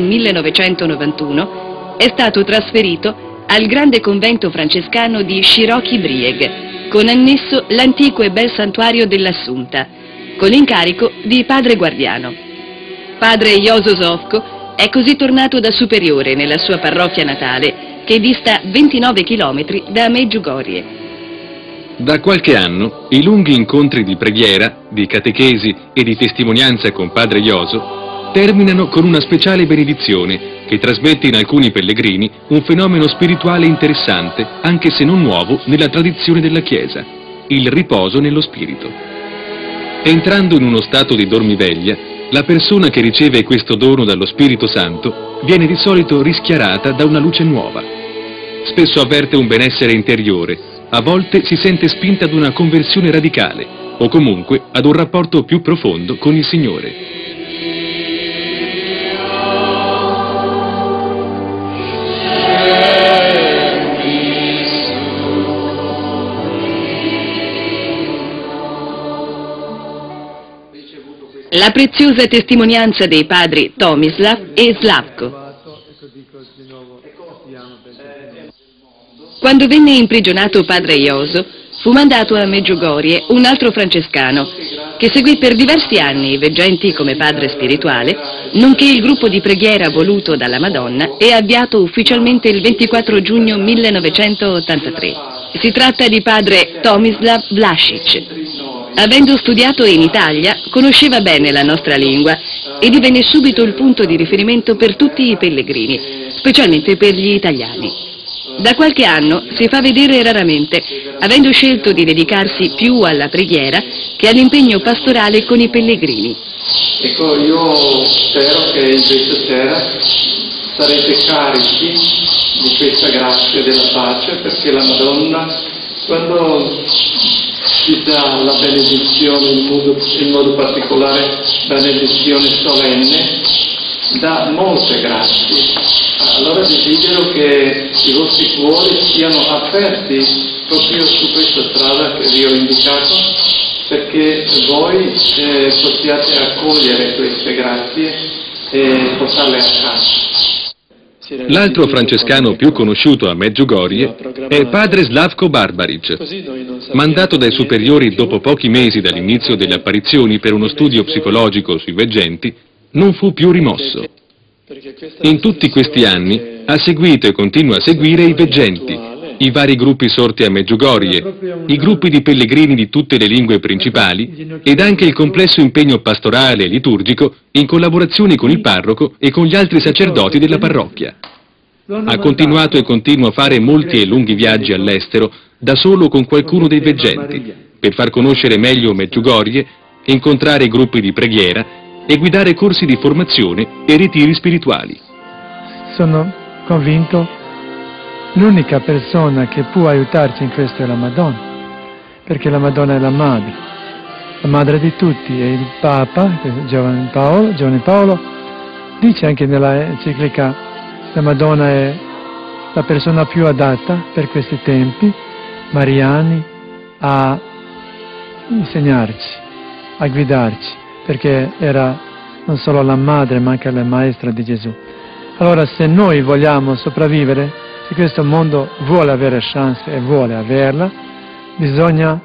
1991 è stato trasferito al grande convento francescano di Široki Brijeg, con annesso l'antico e bel santuario dell'Assunta, con l'incarico di padre guardiano. Padre Joso Zovko è così tornato da superiore nella sua parrocchia natale, che dista 29 chilometri da Medjugorje.
Da qualche anno i lunghi incontri di preghiera, di catechesi e di testimonianza con Padre Joso terminano con una speciale benedizione che trasmette in alcuni pellegrini un fenomeno spirituale interessante, anche se non nuovo nella tradizione della Chiesa, il riposo nello spirito. Entrando in uno stato di dormiveglia, la persona che riceve questo dono dallo Spirito Santo viene di solito rischiarata da una luce nuova. Spesso avverte un benessere interiore, a volte si sente spinta ad una conversione radicale o comunque ad un rapporto più profondo con il Signore.
La preziosa testimonianza dei padri Tomislav e Slavko. Quando venne imprigionato Padre Joso, fu mandato a Medjugorje un altro francescano, che seguì per diversi anni i veggenti come padre spirituale, nonché il gruppo di preghiera voluto dalla Madonna e avviato ufficialmente il 24 giugno 1983. Si tratta di padre Tomislav Vlašić. Avendo studiato in Italia, conosceva bene la nostra lingua e divenne subito il punto di riferimento per tutti i pellegrini, specialmente per gli italiani. Da qualche anno si fa vedere raramente, avendo scelto di dedicarsi più alla preghiera che all'impegno pastorale con i pellegrini.
Ecco, io spero che invece sera sarete carichi di questa grazia della pace, perché la Madonna, quando ci dà la benedizione in modo particolare, benedizione solenne, dà molte grazie. Allora desidero che i vostri cuori siano aperti proprio su questa strada che vi ho indicato, perché voi possiate accogliere queste grazie e portarle a casa.
L'altro francescano più conosciuto a Medjugorje è padre Slavko Barbaric. Mandato dai superiori dopo pochi mesi dall'inizio delle apparizioni per uno studio psicologico sui veggenti, non fu più rimosso. In tutti questi anni ha seguito e continua a seguire i veggenti, i vari gruppi sorti a Medjugorje, i gruppi di pellegrini di tutte le lingue principali ed anche il complesso impegno pastorale e liturgico in collaborazione con il parroco e con gli altri sacerdoti della parrocchia. Ha continuato e continua a fare molti e lunghi viaggi all'estero da solo con qualcuno dei veggenti, per far conoscere meglio Medjugorje, incontrare gruppi di preghiera e guidare corsi di formazione e ritiri spirituali.
Sono convinto l'unica persona che può aiutarci in questo è la Madonna, perché la Madonna è la madre di tutti, e il Papa, Giovanni Paolo, dice anche nella enciclica la Madonna è la persona più adatta per questi tempi mariani a insegnarci, a guidarci, perché era non solo la madre ma anche la maestra di Gesù. Allora, se noi vogliamo sopravvivere, se questo mondo vuole avere chance e vuole averla, bisogna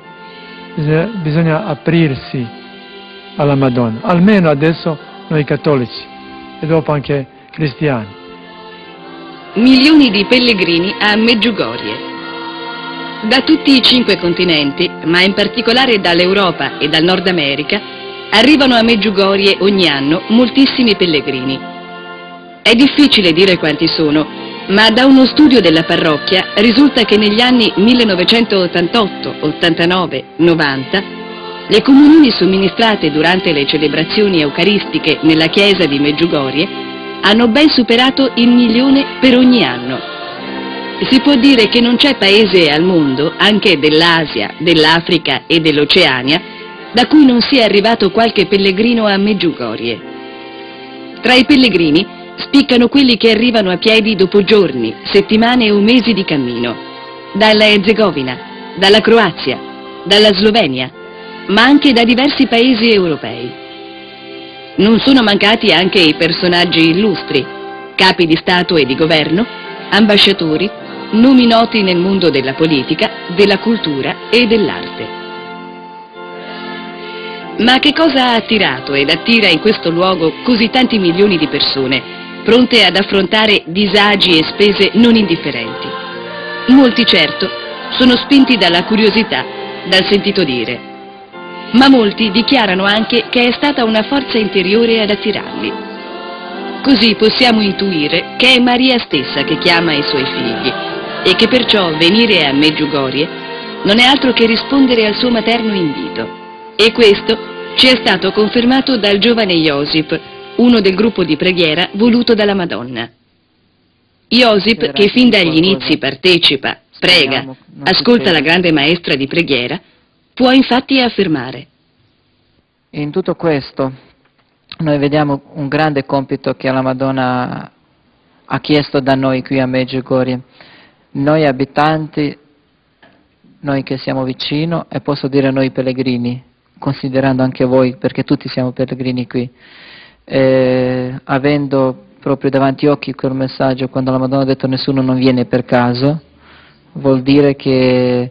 aprirsi alla Madonna, almeno adesso noi cattolici e dopo anche cristiani.
Milioni di pellegrini a Medjugorje. Da tutti i 5 continenti, ma in particolare dall'Europa e dal Nord America, arrivano a Medjugorje ogni anno moltissimi pellegrini. È difficile dire quanti sono, ma da uno studio della parrocchia risulta che negli anni 1988, 89, 90, le comunioni somministrate durante le celebrazioni eucaristiche nella chiesa di Medjugorje hanno ben superato il 1.000.000 per ogni anno. Si può dire che non c'è paese al mondo, anche dell'Asia, dell'Africa e dell'Oceania, da cui non sia arrivato qualche pellegrino a Medjugorje. Tra i pellegrini spiccano quelli che arrivano a piedi dopo giorni, settimane o mesi di cammino, dalla Erzegovina, dalla Croazia, dalla Slovenia, ma anche da diversi paesi europei. Non sono mancati anche i personaggi illustri, capi di Stato e di governo, ambasciatori, nomi noti nel mondo della politica, della cultura e dell'arte. Ma che cosa ha attirato ed attira in questo luogo così tanti milioni di persone, pronte ad affrontare disagi e spese non indifferenti? Molti, certo, sono spinti dalla curiosità, dal sentito dire. Ma molti dichiarano anche che è stata una forza interiore ad attirarli. Così possiamo intuire che è Maria stessa che chiama i suoi figli e che perciò venire a Medjugorje non è altro che rispondere al suo materno invito. E questo ci è stato confermato dal giovane Josip, uno del gruppo di preghiera voluto dalla Madonna. Josip, che fin dagli inizi partecipa, prega, ascolta la grande maestra di preghiera, può infatti affermare:
in tutto questo noi vediamo un grande compito che la Madonna ha chiesto da noi qui a Medjugorje. Noi abitanti, noi che siamo vicino, e posso dire noi pellegrini, considerando anche voi, perché tutti siamo pellegrini qui, avendo proprio davanti occhi quel messaggio, quando la Madonna ha detto nessuno non viene per caso, vuol dire che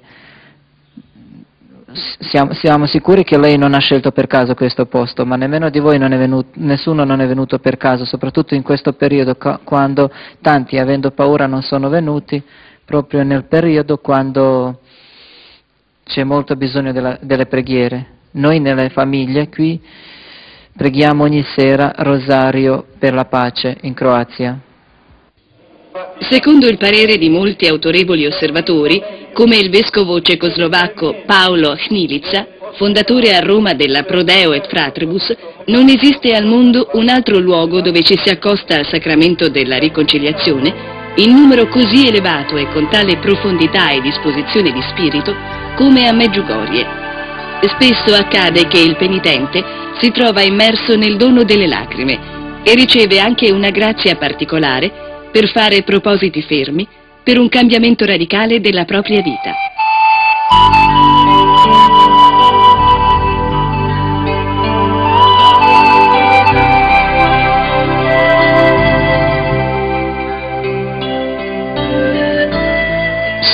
siamo sicuri che lei non ha scelto per caso questo posto, ma nemmeno di voi nessuno non è venuto per caso, soprattutto in questo periodo quando tanti, avendo paura, non sono venuti, proprio nel periodo quando c'è molto bisogno delle preghiere. Noi nelle famiglie qui preghiamo ogni sera rosario per la pace in Croazia.
Secondo il parere di molti autorevoli osservatori, come il vescovo cecoslovacco Paolo Hnilica, fondatore a Roma della Prodeo et Fratribus, non esiste al mondo un altro luogo dove ci si accosta al sacramento della riconciliazione in numero così elevato e con tale profondità e disposizione di spirito come a Medjugorje. Spesso accade che il penitente si trova immerso nel dono delle lacrime e riceve anche una grazia particolare per fare propositi fermi per un cambiamento radicale della propria vita.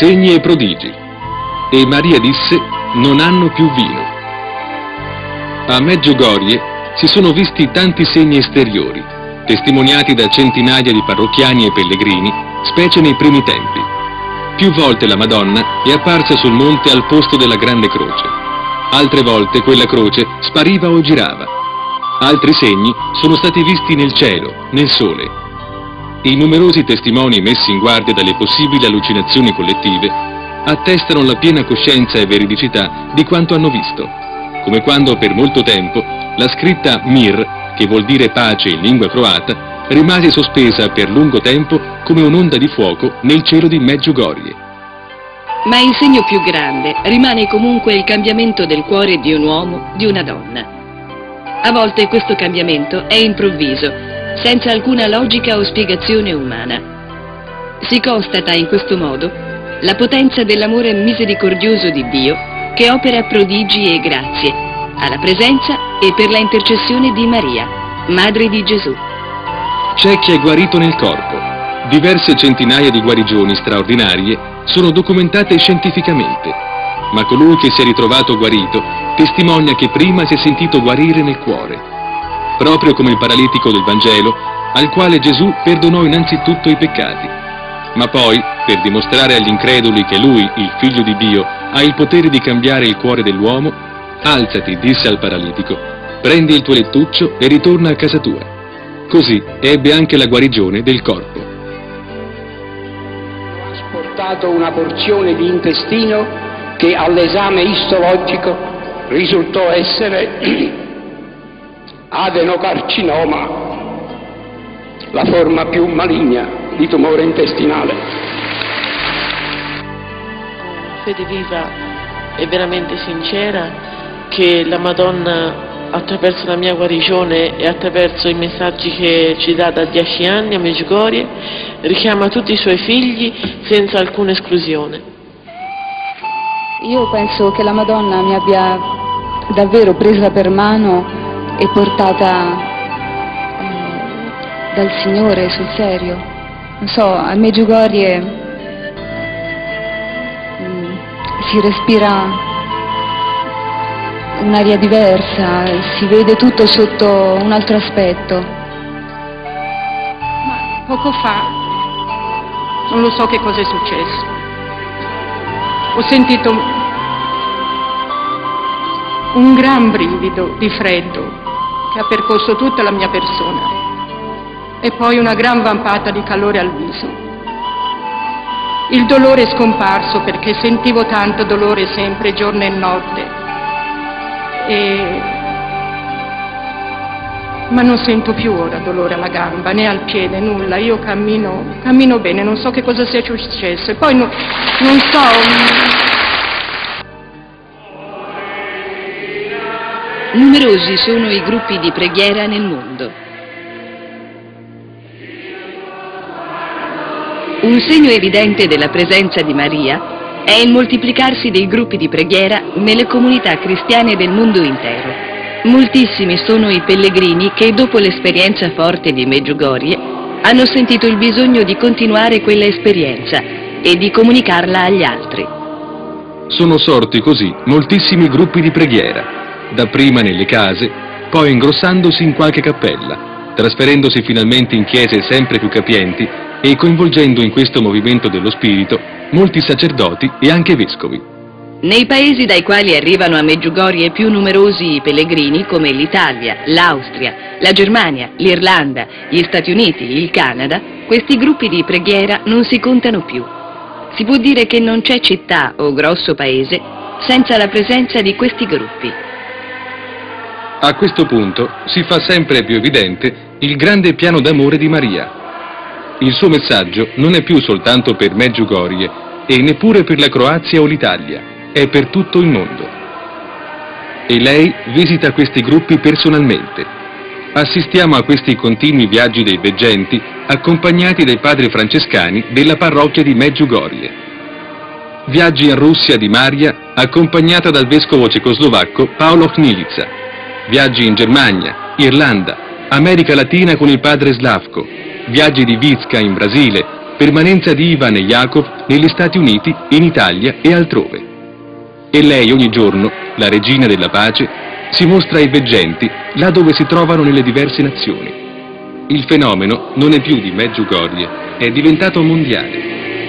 segni e prodigi. E Maria disse: non hanno più vino. A Medjugorje si sono visti tanti segni esteriori, testimoniati da centinaia di parrocchiani e pellegrini, specie nei primi tempi. Più volte la Madonna è apparsa sul monte al posto della grande croce. Altre volte quella croce spariva o girava. Altri segni sono stati visti nel cielo, nel sole. I numerosi testimoni messi in guardia dalle possibili allucinazioni collettive attestano la piena coscienza e veridicità di quanto hanno visto, come quando per molto tempo la scritta Mir, che vuol dire pace in lingua croata, rimase sospesa per lungo tempo come un'onda di fuoco nel cielo di Medjugorje.
Ma il segno più grande rimane comunque il cambiamento del cuore di un uomo, di una donna. A volte questo cambiamento è improvviso, senza alcuna logica o spiegazione umana. Si constata in questo modo la potenza dell'amore misericordioso di Dio che opera prodigi e grazie, alla presenza e per la intercessione di Maria, Madre di Gesù.
C'è chi è guarito nel corpo. Diverse centinaia di guarigioni straordinarie sono documentate scientificamente, ma colui che si è ritrovato guarito testimonia che prima si è sentito guarire nel cuore, proprio come il paralitico del Vangelo, al quale Gesù perdonò innanzitutto i peccati. Ma poi, per dimostrare agli increduli che lui, il Figlio di Dio, ha il potere di cambiare il cuore dell'uomo, alzati, disse al paralitico, prendi il tuo lettuccio e ritorna a casa tua. Così ebbe anche la guarigione del corpo.
Ho asportato una porzione di intestino che all'esame istologico risultò essere adenocarcinoma, la forma più maligna di tumore intestinale.
Fede viva e veramente sincera che la Madonna, attraverso la mia guarigione e attraverso i messaggi che ci dà da 10 anni a Medjugorje, richiama tutti i suoi figli senza alcuna esclusione.
Io penso che la Madonna mi abbia davvero presa per mano e portata dal Signore sul serio. Non so, a Medjugorje si respira un'aria diversa, si vede tutto sotto un altro aspetto.
Ma poco fa, non lo so che cosa è successo, ho sentito un gran brivido di freddo che ha percorso tutta la mia persona e poi una gran vampata di calore al viso. Il dolore è scomparso perché sentivo tanto dolore sempre, giorno e notte. Ma non sento più ora dolore alla gamba, né al piede, nulla. Io cammino bene, non so che cosa sia successo. E poi non so...
Numerosi sono i gruppi di preghiera nel mondo. Un segno evidente della presenza di Maria è il moltiplicarsi dei gruppi di preghiera nelle comunità cristiane del mondo intero. Moltissimi sono i pellegrini che, dopo l'esperienza forte di Medjugorje, hanno sentito il bisogno di continuare quella esperienza e di comunicarla agli altri.
Sono sorti così moltissimi gruppi di preghiera, dapprima nelle case, poi ingrossandosi in qualche cappella, trasferendosi finalmente in chiese sempre più capienti e coinvolgendo in questo movimento dello spirito molti sacerdoti e anche vescovi.
Nei paesi dai quali arrivano a Medjugorje più numerosi i pellegrini, come l'Italia, l'Austria, la Germania, l'Irlanda, gli Stati Uniti, il Canada, questi gruppi di preghiera non si contano più. Si può dire che non c'è città o grosso paese senza la presenza di questi gruppi.
A questo punto si fa sempre più evidente il grande piano d'amore di Maria. Il suo messaggio non è più soltanto per Medjugorje e neppure per la Croazia o l'Italia, è per tutto il mondo. E lei visita questi gruppi personalmente. Assistiamo a questi continui viaggi dei veggenti accompagnati dai padri francescani della parrocchia di Medjugorje. Viaggi in Russia di Maria accompagnata dal vescovo cecoslovacco Paolo Hnilica. Viaggi in Germania, Irlanda, America Latina con il padre Slavko. Viaggi di Vicka in Brasile, permanenza di Ivan e Jacob negli Stati Uniti, in Italia e altrove. E lei ogni giorno, la regina della pace, si mostra ai veggenti là dove si trovano nelle diverse nazioni. Il fenomeno non è più di Medjugorje, è diventato mondiale.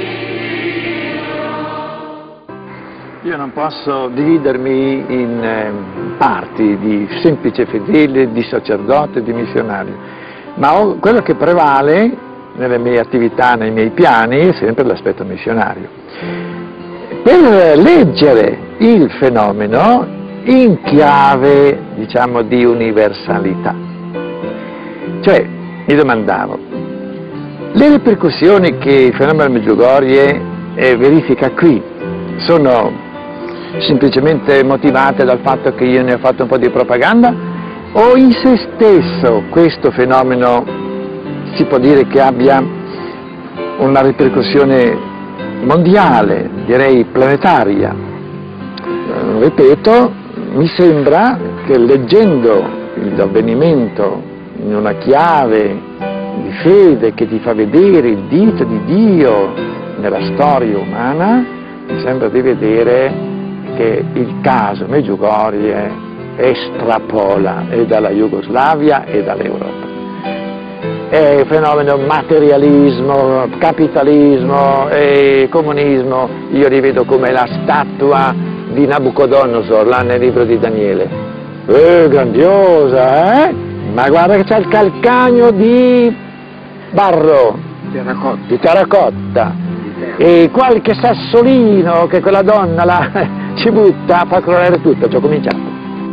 Io non posso dividermi in parti di semplice fedele, di sacerdote, di missionario, ma quello che prevale nelle mie attività, nei miei piani, è sempre l'aspetto missionario. Per leggere il fenomeno in chiave, diciamo, di universalità. Cioè, mi domandavo, le ripercussioni che il fenomeno Medjugorje verifica qui sono semplicemente motivate dal fatto che io ne ho fatto un po' di propaganda, o in se stesso questo fenomeno si può dire che abbia una ripercussione mondiale, direi planetaria? Ripeto, mi sembra che leggendo l'avvenimento in una chiave di fede che ti fa vedere il dito di Dio nella storia umana, mi sembra di vedere che il caso Medjugorje estrapola e dalla Jugoslavia e dall'Europa. È un fenomeno materialismo, capitalismo e comunismo, io li vedo come la statua di Nabucodonosor, là nel libro di Daniele. Grandiosa, eh? Ma guarda che c'è il calcagno di barro, di terracotta, e qualche sassolino che quella donna là ci butta, fa crollare tutto, ci ho cominciato.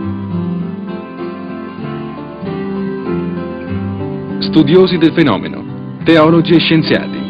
Studiosi del fenomeno, teologi e scienziati.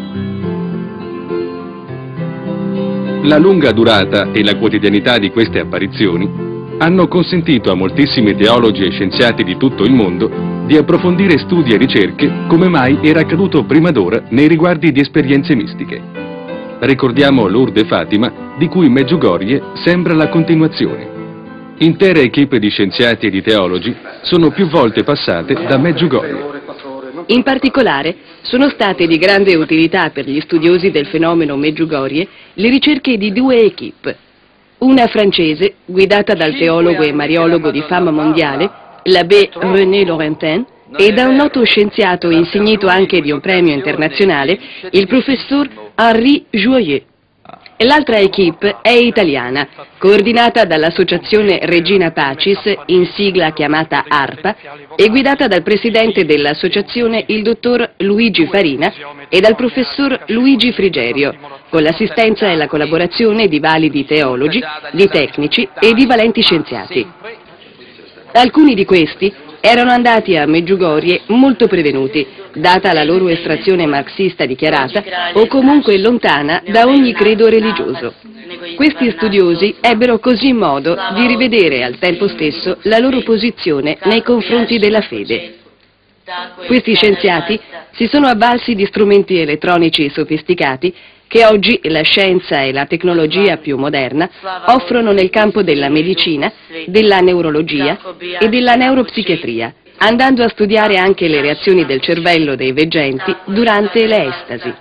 La lunga durata e la quotidianità di queste apparizioni hanno consentito a moltissimi teologi e scienziati di tutto il mondo di approfondire studi e ricerche come mai era accaduto prima d'ora nei riguardi di esperienze mistiche. Ricordiamo Lourdes e Fatima, di cui Medjugorje sembra la continuazione. Intere equipe di scienziati e di teologi sono più volte passate da Medjugorje.
In particolare, sono state di grande utilità per gli studiosi del fenomeno Medjugorje le ricerche di due equipe. Una francese, guidata dal teologo e mariologo di fama mondiale, l'abbé René Laurentin, e da un noto scienziato insignito anche di un premio internazionale, il professor Henri Joyeux. L'altra equipe è italiana, coordinata dall'associazione Regina Pacis, in sigla chiamata ARPA, e guidata dal presidente dell'associazione, il dottor Luigi Farina, e dal professor Luigi Frigerio, con l'assistenza e la collaborazione di validi teologi, di tecnici e di valenti scienziati. Alcuni di questi erano andati a Medjugorje molto prevenuti, data la loro estrazione marxista dichiarata o comunque lontana da ogni credo religioso. Questi studiosi ebbero così modo di rivedere al tempo stesso la loro posizione nei confronti della fede. Questi scienziati si sono avvalsi di strumenti elettronici sofisticati che oggi la scienza e la tecnologia più moderna offrono nel campo della medicina, della neurologia e della neuropsichiatria, andando a studiare anche le reazioni del cervello dei veggenti durante le estasi.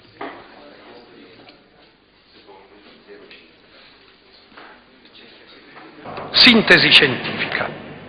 Sintesi scientifica.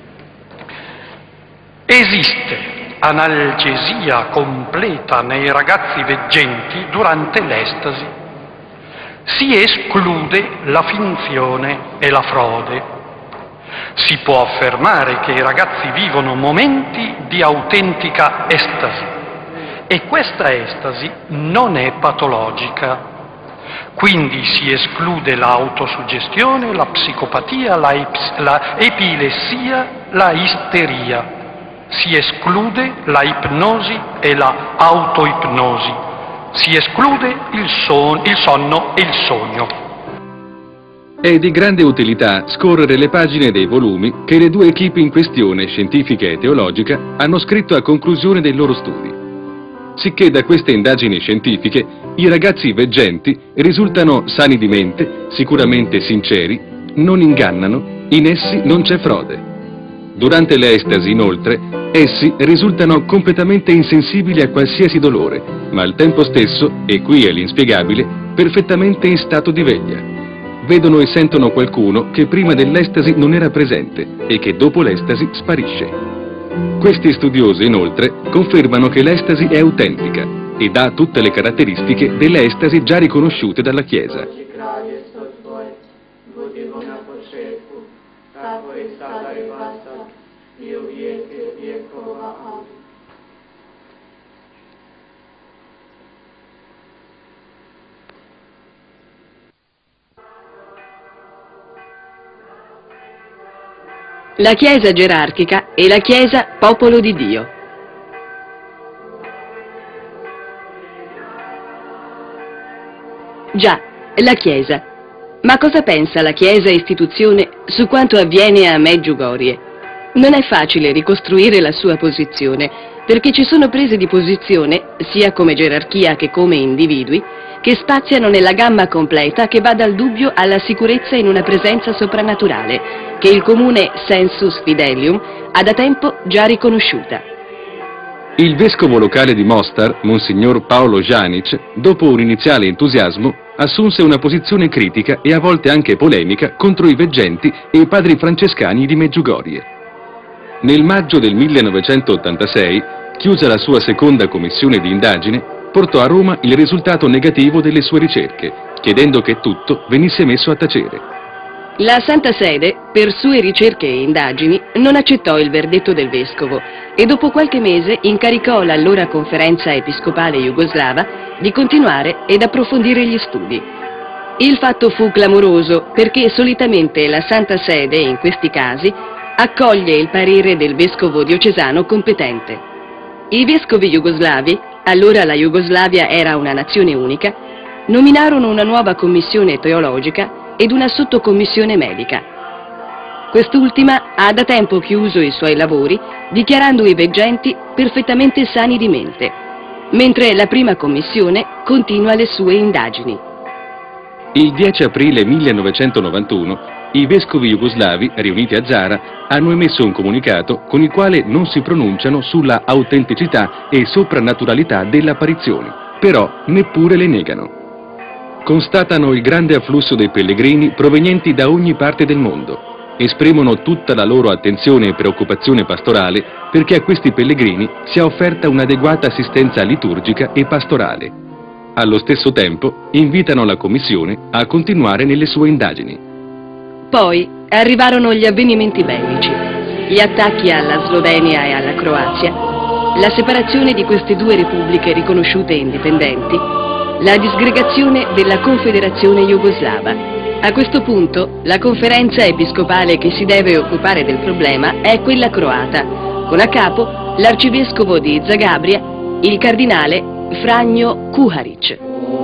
Esiste analgesia completa nei ragazzi veggenti durante l'estasi. Si esclude la finzione e la frode. Si può affermare che i ragazzi vivono momenti di autentica estasi e questa estasi non è patologica. Quindi si esclude l'autosuggestione, la psicopatia, la epilessia, la isteria. Si esclude la ipnosi e la autoipnosi. Si esclude il sonno e il sogno.
È di grande utilità scorrere le pagine dei volumi che le due equipe in questione, scientifica e teologica, hanno scritto a conclusione dei loro studi. Sicché da queste indagini scientifiche i ragazzi veggenti risultano sani di mente, sicuramente sinceri, non ingannano, in essi non c'è frode. Durante le estasi, inoltre, Essi risultano completamente insensibili a qualsiasi dolore, ma al tempo stesso, e qui è l'inspiegabile, perfettamente in stato di veglia. Vedono e sentono qualcuno che prima dell'estasi non era presente e che dopo l'estasi sparisce. Questi studiosi, inoltre, confermano che l'estasi è autentica ed ha tutte le caratteristiche delle estasi già riconosciute dalla Chiesa.
La Chiesa gerarchica e la Chiesa popolo di Dio. Già, la Chiesa. Ma cosa pensa la Chiesa istituzione su quanto avviene a Medjugorje? Non è facile ricostruire la sua posizione, perché ci sono prese di posizione, sia come gerarchia che come individui, che spaziano nella gamma completa che va dal dubbio alla sicurezza in una presenza soprannaturale, che il comune sensus fidelium ha da tempo già riconosciuta.
Il vescovo locale di Mostar, Monsignor Paolo Janic, dopo un iniziale entusiasmo, assunse una posizione critica e a volte anche polemica contro i veggenti e i padri francescani di Medjugorje. Nel maggio del 1986, chiusa la sua seconda commissione di indagine, portò a Roma il risultato negativo delle sue ricerche, chiedendo che tutto venisse messo a tacere.
La Santa Sede, per sue ricerche e indagini, non accettò il verdetto del vescovo e dopo qualche mese incaricò l'allora Conferenza Episcopale Jugoslava di continuare ed approfondire gli studi. Il fatto fu clamoroso perché solitamente la Santa Sede, in questi casi, accoglie il parere del vescovo diocesano competente. I vescovi jugoslavi, allora la Jugoslavia era una nazione unica, nominarono una nuova commissione teologica ed una sottocommissione medica. Quest'ultima ha da tempo chiuso i suoi lavori, dichiarando i veggenti perfettamente sani di mente, mentre la prima commissione continua le sue indagini.
Il 10 aprile 1991 i vescovi jugoslavi, riuniti a Zara, hanno emesso un comunicato con il quale non si pronunciano sulla autenticità e soprannaturalità delle apparizioni, però neppure le negano. Constatano il grande afflusso dei pellegrini provenienti da ogni parte del mondo. Esprimono tutta la loro attenzione e preoccupazione pastorale perché a questi pellegrini sia offerta un'adeguata assistenza liturgica e pastorale. Allo stesso tempo invitano la Commissione a continuare nelle sue indagini.
Poi arrivarono gli avvenimenti bellici, gli attacchi alla Slovenia e alla Croazia, la separazione di queste due repubbliche riconosciute indipendenti, la disgregazione della Confederazione Jugoslava. A questo punto la conferenza episcopale che si deve occupare del problema è quella croata, con a capo l'arcivescovo di Zagabria, il cardinale Franjo Kuharić.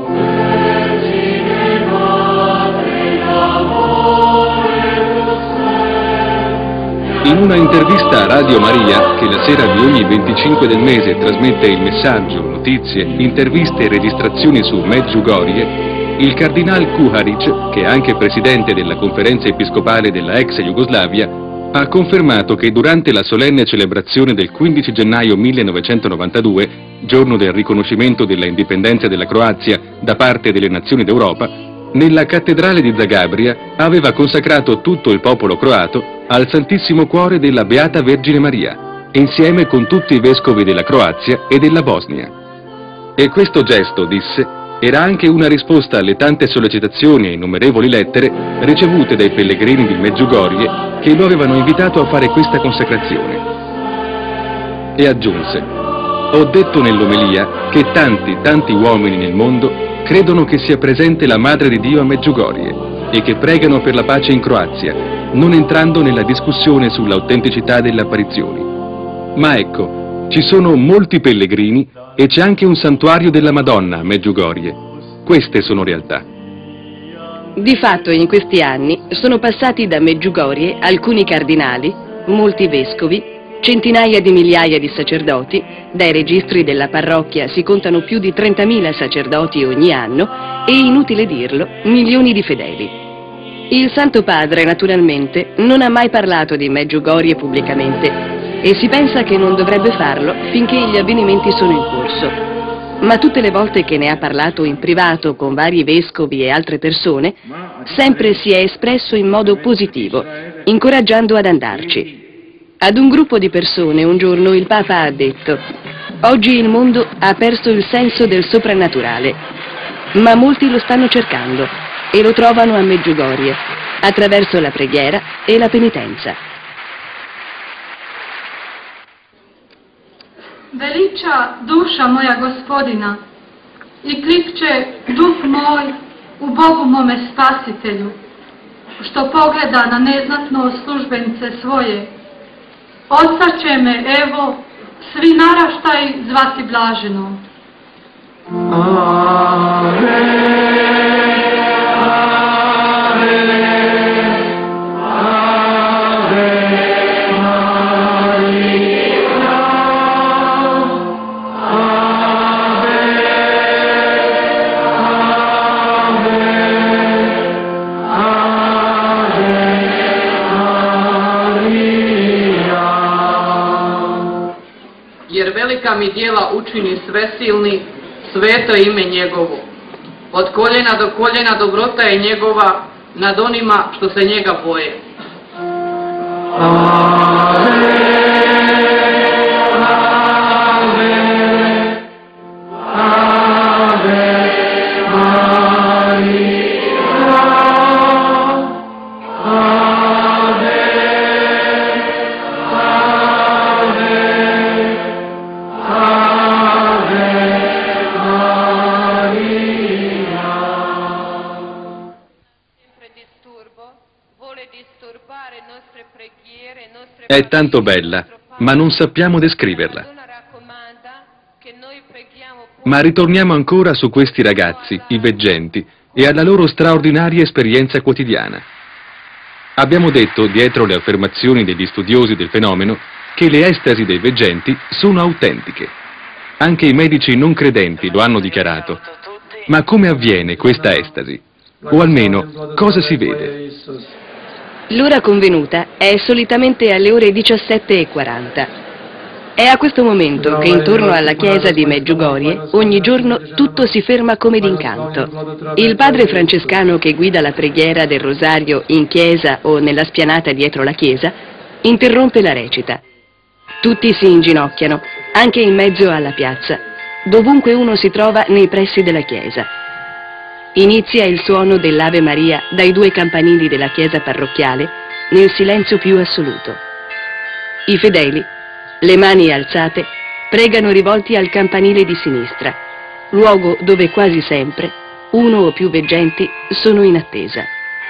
In una intervista a Radio Maria, che la sera di ogni 25 del mese trasmette il messaggio, notizie, interviste e registrazioni su Medjugorje, il cardinal Kuharić, che è anche presidente della conferenza episcopale della ex Jugoslavia, ha confermato che durante la solenne celebrazione del 15 gennaio 1992, giorno del riconoscimento della indipendenza della Croazia da parte delle nazioni d'Europa, nella cattedrale di Zagabria aveva consacrato tutto il popolo croato al Santissimo Cuore della Beata Vergine Maria, insieme con tutti i vescovi della Croazia e della Bosnia. E questo gesto, disse, era anche una risposta alle tante sollecitazioni e innumerevoli lettere ricevute dai pellegrini di Medjugorje che lo avevano invitato a fare questa consacrazione. E aggiunse: ho detto nell'omelia che tanti uomini nel mondo credono che sia presente la Madre di Dio a Medjugorje e che pregano per la pace in Croazia, non entrando nella discussione sull'autenticità delle apparizioni. Ma ecco, ci sono molti pellegrini e c'è anche un santuario della Madonna a Medjugorje. Queste sono realtà.
Di fatto in questi anni sono passati da Medjugorje alcuni cardinali, molti vescovi, centinaia di migliaia di sacerdoti, dai registri della parrocchia si contano più di 30.000 sacerdoti ogni anno e, inutile dirlo, milioni di fedeli. Il Santo Padre, naturalmente, non ha mai parlato di Medjugorje pubblicamente, e si pensa che non dovrebbe farlo finché gli avvenimenti sono in corso. Ma tutte le volte che ne ha parlato in privato con vari vescovi e altre persone, sempre si è espresso in modo positivo, incoraggiando ad andarci. Ad un gruppo di persone un giorno il Papa ha detto: «Oggi il mondo ha perso il senso del soprannaturale, ma molti lo stanno cercando e lo trovano a Medjugorje, attraverso la preghiera e la penitenza».
Veliča duša moja Gospodina i klipće duh moj u Bogu mome Spasitelju, što pogleda na neznatno službenice svoje. Oca će me, evo, svi naraštaj zvati blaženom.
Jer velika mi djela učini svesilni, sveto ime njegovo. Od koljena do koljena dobrota je njegova nad onima što se njega boje.
È tanto bella, ma non sappiamo descriverla. Ma ritorniamo ancora su questi ragazzi, i veggenti, e alla loro straordinaria esperienza quotidiana. Abbiamo detto, dietro le affermazioni degli studiosi del fenomeno, che le estasi dei veggenti sono autentiche. Anche i medici non credenti lo hanno dichiarato. Ma come avviene questa estasi? O almeno, cosa si vede?
L'ora convenuta è solitamente alle ore 17:40. È a questo momento che intorno alla chiesa di Medjugorje ogni giorno tutto si ferma come d'incanto. Il padre francescano che guida la preghiera del rosario in chiesa o nella spianata dietro la chiesa interrompe la recita. Tutti si inginocchiano, anche in mezzo alla piazza, dovunque uno si trova nei pressi della chiesa. Inizia il suono dell'Ave Maria dai 2 campanili della chiesa parrocchiale nel silenzio più assoluto. I fedeli, le mani alzate, pregano rivolti al campanile di sinistra, luogo dove quasi sempre uno o più veggenti sono in attesa.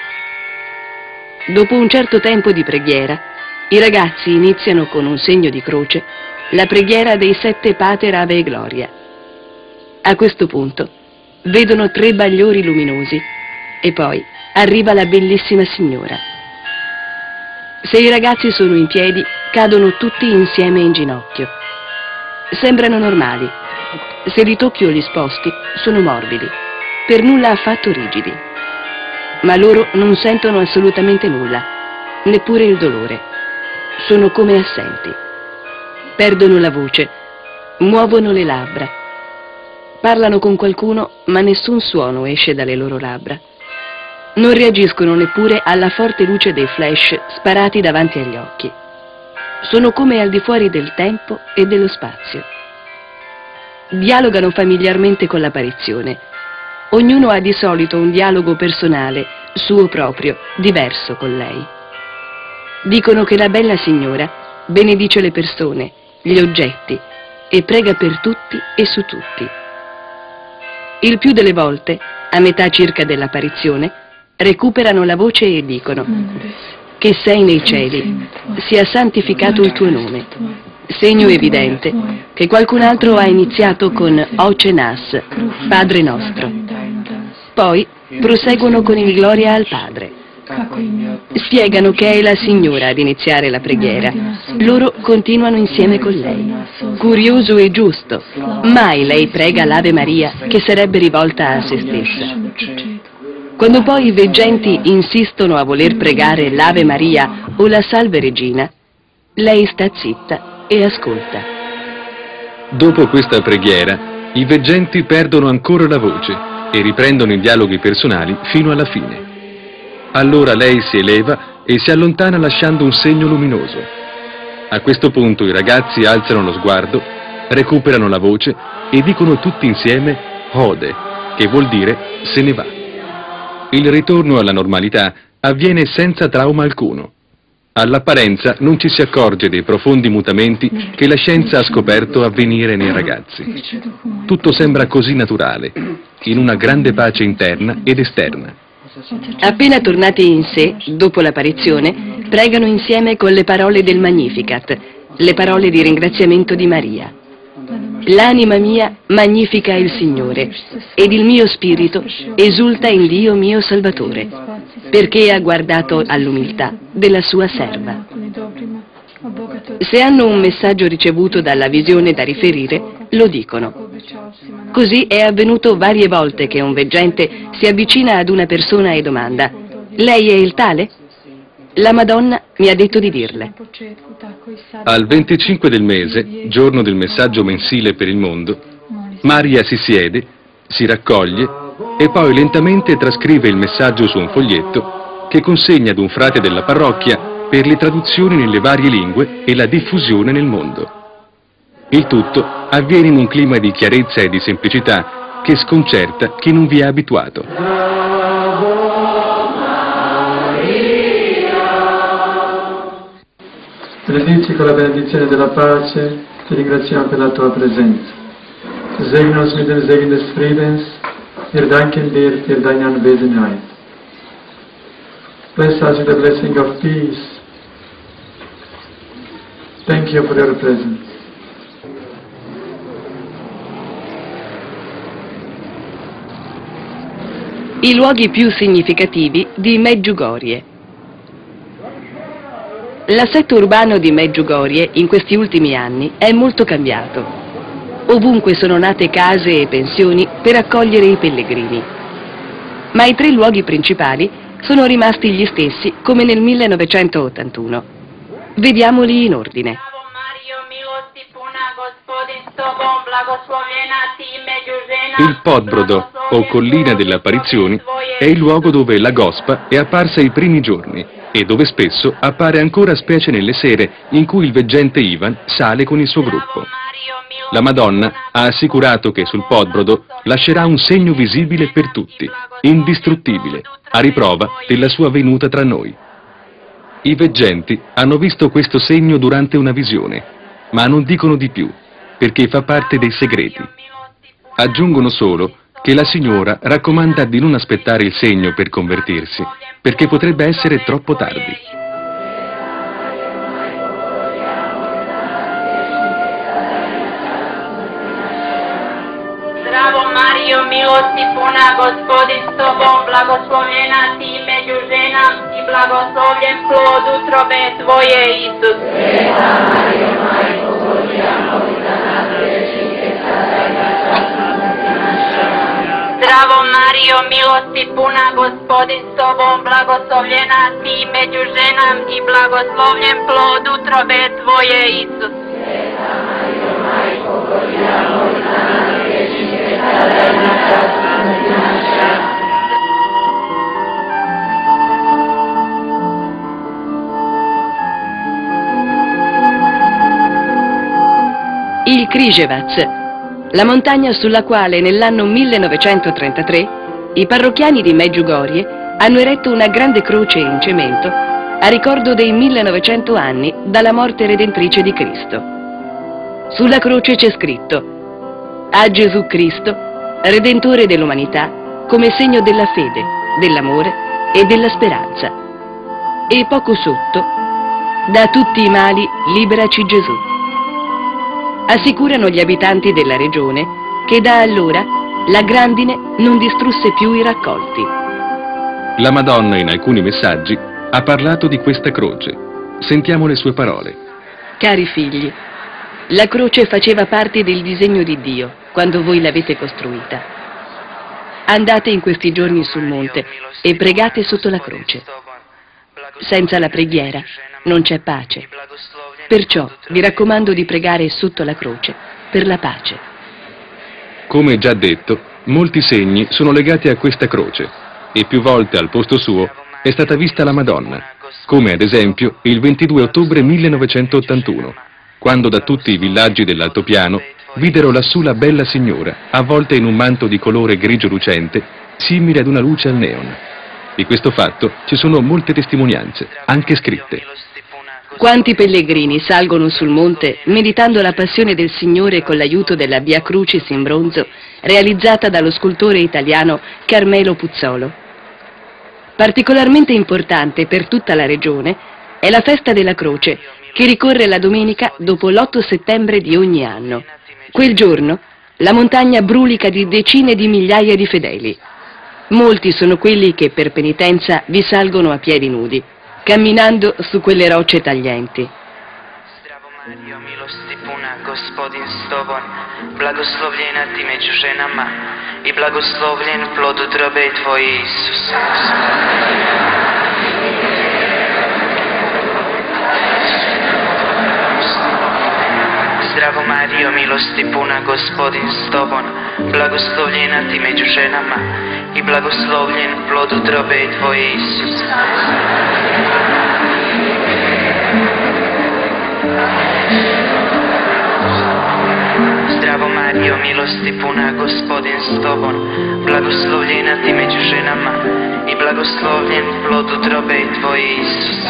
Dopo un certo tempo di preghiera, i ragazzi iniziano con un segno di croce la preghiera dei 7 Pater Ave e Gloria. A questo punto vedono 3 bagliori luminosi e poi arriva la bellissima signora. Se i ragazzi sono in piedi, cadono tutti insieme in ginocchio. Sembrano normali. Se li tocchi o li sposti, sono morbidi, per nulla affatto rigidi. Ma loro non sentono assolutamente nulla, neppure il dolore. Sono come assenti. Perdono la voce, muovono le labbra. Parlano con qualcuno, ma nessun suono esce dalle loro labbra. Non reagiscono neppure alla forte luce dei flash sparati davanti agli occhi. Sono come al di fuori del tempo e dello spazio. Dialogano familiarmente con l'apparizione. Ognuno ha di solito un dialogo personale, suo proprio, diverso con lei. Dicono che la bella signora benedice le persone, gli oggetti, e prega per tutti e su tutti. Il più delle volte, a metà circa dell'apparizione, recuperano la voce e dicono: «Che sei nei cieli, sia santificato il tuo nome», segno evidente che qualcun altro ha iniziato con Oce Nas, Padre nostro. Poi proseguono con il Gloria al Padre. Spiegano che è la signora ad iniziare la preghiera. Loro continuano insieme con lei. Curioso e giusto, mai lei prega l'Ave Maria che sarebbe rivolta a se stessa. Quando poi i veggenti insistono a voler pregare l'Ave Maria o la Salve Regina, lei sta zitta e ascolta.
Dopo questa preghiera, i veggenti perdono ancora la voce e riprendono i dialoghi personali fino alla fine. Allora lei si eleva e si allontana lasciando un segno luminoso. A questo punto i ragazzi alzano lo sguardo, recuperano la voce e dicono tutti insieme Ode, che vuol dire se ne va. Il ritorno alla normalità avviene senza trauma alcuno. All'apparenza non ci si accorge dei profondi mutamenti che la scienza ha scoperto avvenire nei ragazzi. Tutto sembra così naturale, in una grande pace interna ed esterna.
Appena tornati in sé, dopo l'apparizione, pregano insieme con le parole del Magnificat, le parole di ringraziamento di Maria. L'anima mia magnifica il Signore, ed il mio spirito esulta in Dio mio Salvatore, perché ha guardato all'umiltà della sua serva. Se hanno un messaggio ricevuto dalla visione da riferire, lo dicono. Così è avvenuto varie volte che un veggente si avvicina ad una persona e domanda: «Lei è il tale?» La Madonna mi ha detto di dirle.
Al 25 del mese, giorno del messaggio mensile per il mondo, Maria si siede, si raccoglie e poi lentamente trascrive il messaggio su un foglietto che consegna ad un frate della parrocchia per le traduzioni nelle varie lingue e la diffusione nel mondo. Il tutto avviene in un clima di chiarezza e di semplicità che sconcerta chi non vi è abituato.
Benedici con la benedizione della pace, ti ringraziamo per la tua presenza. Segne uns mit dem Segen des Friedens, wir danken dir für deine Anwesenheit. Bless us with the blessing of peace. Thank you for your presence.
I luoghi più significativi di Medjugorje. L'assetto urbano di Medjugorje in questi ultimi anni è molto cambiato. Ovunque sono nate case e pensioni per accogliere i pellegrini. Ma i 3 luoghi principali sono rimasti gli stessi come nel 1981. Vediamoli in ordine.
Il Podbrodo, o collina delle apparizioni, è il luogo dove la Gospa è apparsa i primi giorni e dove spesso appare ancora specie nelle sere in cui il veggente Ivan sale con il suo gruppo. La Madonna ha assicurato che sul Podbrodo lascerà un segno visibile per tutti, indistruttibile, a riprova della sua venuta tra noi. I veggenti hanno visto questo segno durante una visione, ma non dicono di più, perché fa parte dei segreti. Aggiungono solo che la Signora raccomanda di non aspettare il segno per convertirsi, perché potrebbe essere troppo tardi.
Zdravo Mario, milosti puna, Gospodin s tobom, blagoslovljena ti među ženama i blagoslovljen plod utrobe tvoje, Isus. Sveta Mario, Majko Božja, moli za nas griješnika, sada i na čas smrti naše. Zdravo Mario, milosti puna, Gospodin s tobom, blagoslovljena ti među ženama i blagoslovljen plod utrobe tvoje, Isus. Sveta Mario, Majko Božja, moli za nas griješnika, sada i na čas smrti naše.
Il Križevac, la montagna sulla quale nell'anno 1933 i parrocchiani di Medjugorje hanno eretto una grande croce in cemento a ricordo dei 1900 anni dalla morte redentrice di Cristo. Sulla croce c'è scritto: a Gesù Cristo, Redentore dell'umanità, come segno della fede, dell'amore e della speranza. E poco sotto: da tutti i mali liberaci Gesù. Assicurano gli abitanti della regione che da allora la grandine non distrusse più i raccolti.
La Madonna in alcuni messaggi ha parlato di questa croce. Sentiamo le sue parole.
Cari figli, la croce faceva parte del disegno di Dio quando voi l'avete costruita. Andate in questi giorni sul monte e pregate sotto la croce. Senza la preghiera non c'è pace. Perciò vi raccomando di pregare sotto la croce per la pace.
Come già detto, molti segni sono legati a questa croce e più volte al posto suo è stata vista la Madonna, come ad esempio il 22 ottobre 1981, quando da tutti i villaggi dell'altopiano videro lassù la bella signora, avvolta in un manto di colore grigio lucente, simile ad una luce al neon. Di questo fatto ci sono molte testimonianze, anche scritte.
Quanti pellegrini salgono sul monte meditando la passione del Signore con l'aiuto della Via Crucis in bronzo, realizzata dallo scultore italiano Carmelo Puzzolo. Particolarmente importante per tutta la regione è la festa della Croce, che ricorre la domenica dopo l'8 settembre di ogni anno. Quel giorno la montagna brulica di decine di migliaia di fedeli. Molti sono quelli che per penitenza vi salgono a piedi nudi, camminando su quelle rocce taglienti.
Mario, milosti puna, Gospodin s tobom, blagoslovljena ti među ženama i blagoslovljen plod utrobe tvoje, Isus. Zdravo Mario, milosti puna, Gospodin s tobom, blagoslovljena ti među ženama i blagoslovljen plod utrobe tvoje, Isus. Zdravo Mario, milosti puna, Gospodin s tobom, blagoslovljena ti među ženama i blagoslovljen plod utrobe tvoje, Isus.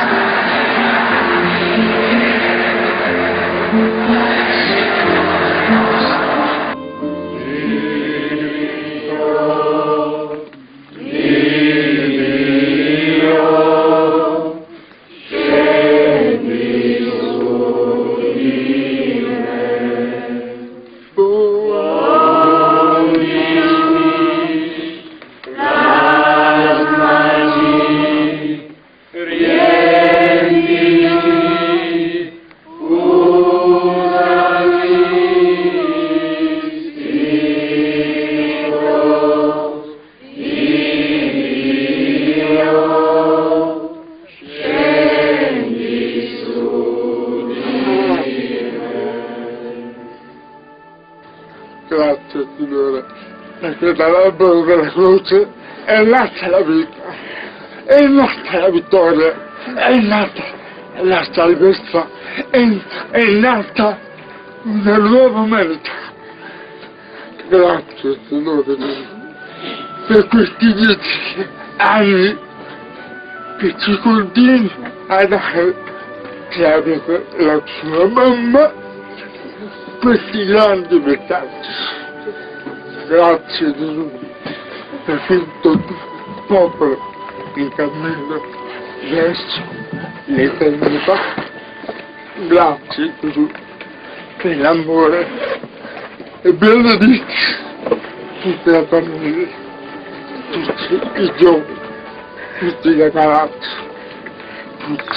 Grazie Signore, perché dall'albero della croce è nata la vita, è nata la vittoria, è nata la salvezza, è nata una nuova umanità. Grazie Signore per questi 10 anni che ci continui a dare tramite la sua mamma questi grandi messaggi. Grazie Gesù per tutto il popolo in cammino verso l'eternità. Grazie Gesù per l'amore e benedici tutta la famiglia, tutti i giovani, tutti i ragazzi, tutti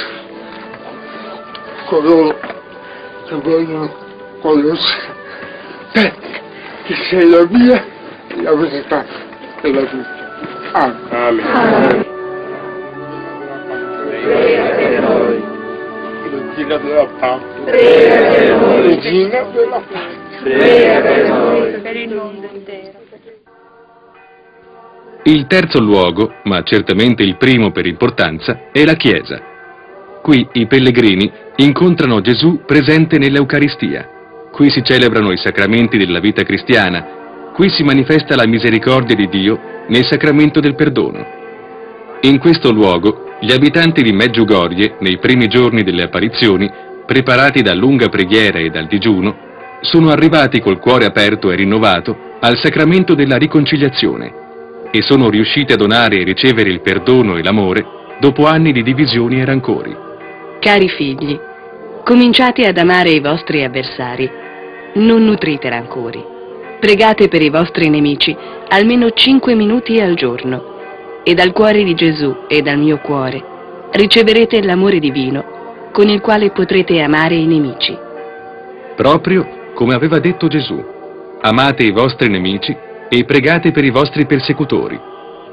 coloro che vogliono conoscere te, che sei la via, la verità e la vita. Amen. Amen. Prega per noi. Regina della pace. Prega per noi. Regina della pace. Prega per noi. Per il mondo intero.
Il terzo luogo, ma certamente il primo per importanza, è la Chiesa. Qui i pellegrini incontrano Gesù presente nell'Eucaristia. Qui si celebrano i sacramenti della vita cristiana, qui si manifesta la misericordia di Dio nel sacramento del perdono. In questo luogo, gli abitanti di Medjugorje, nei primi giorni delle apparizioni, preparati da lunga preghiera e dal digiuno, sono arrivati col cuore aperto e rinnovato al sacramento della riconciliazione e sono riusciti a donare e ricevere il perdono e l'amore dopo anni di divisioni e rancori.
Cari figli, cominciate ad amare i vostri avversari. Non nutrite rancori. Pregate per i vostri nemici almeno 5 minuti al giorno e dal cuore di Gesù e dal mio cuore riceverete l'amore divino con il quale potrete amare i nemici.
Proprio come aveva detto Gesù: amate i vostri nemici e pregate per i vostri persecutori.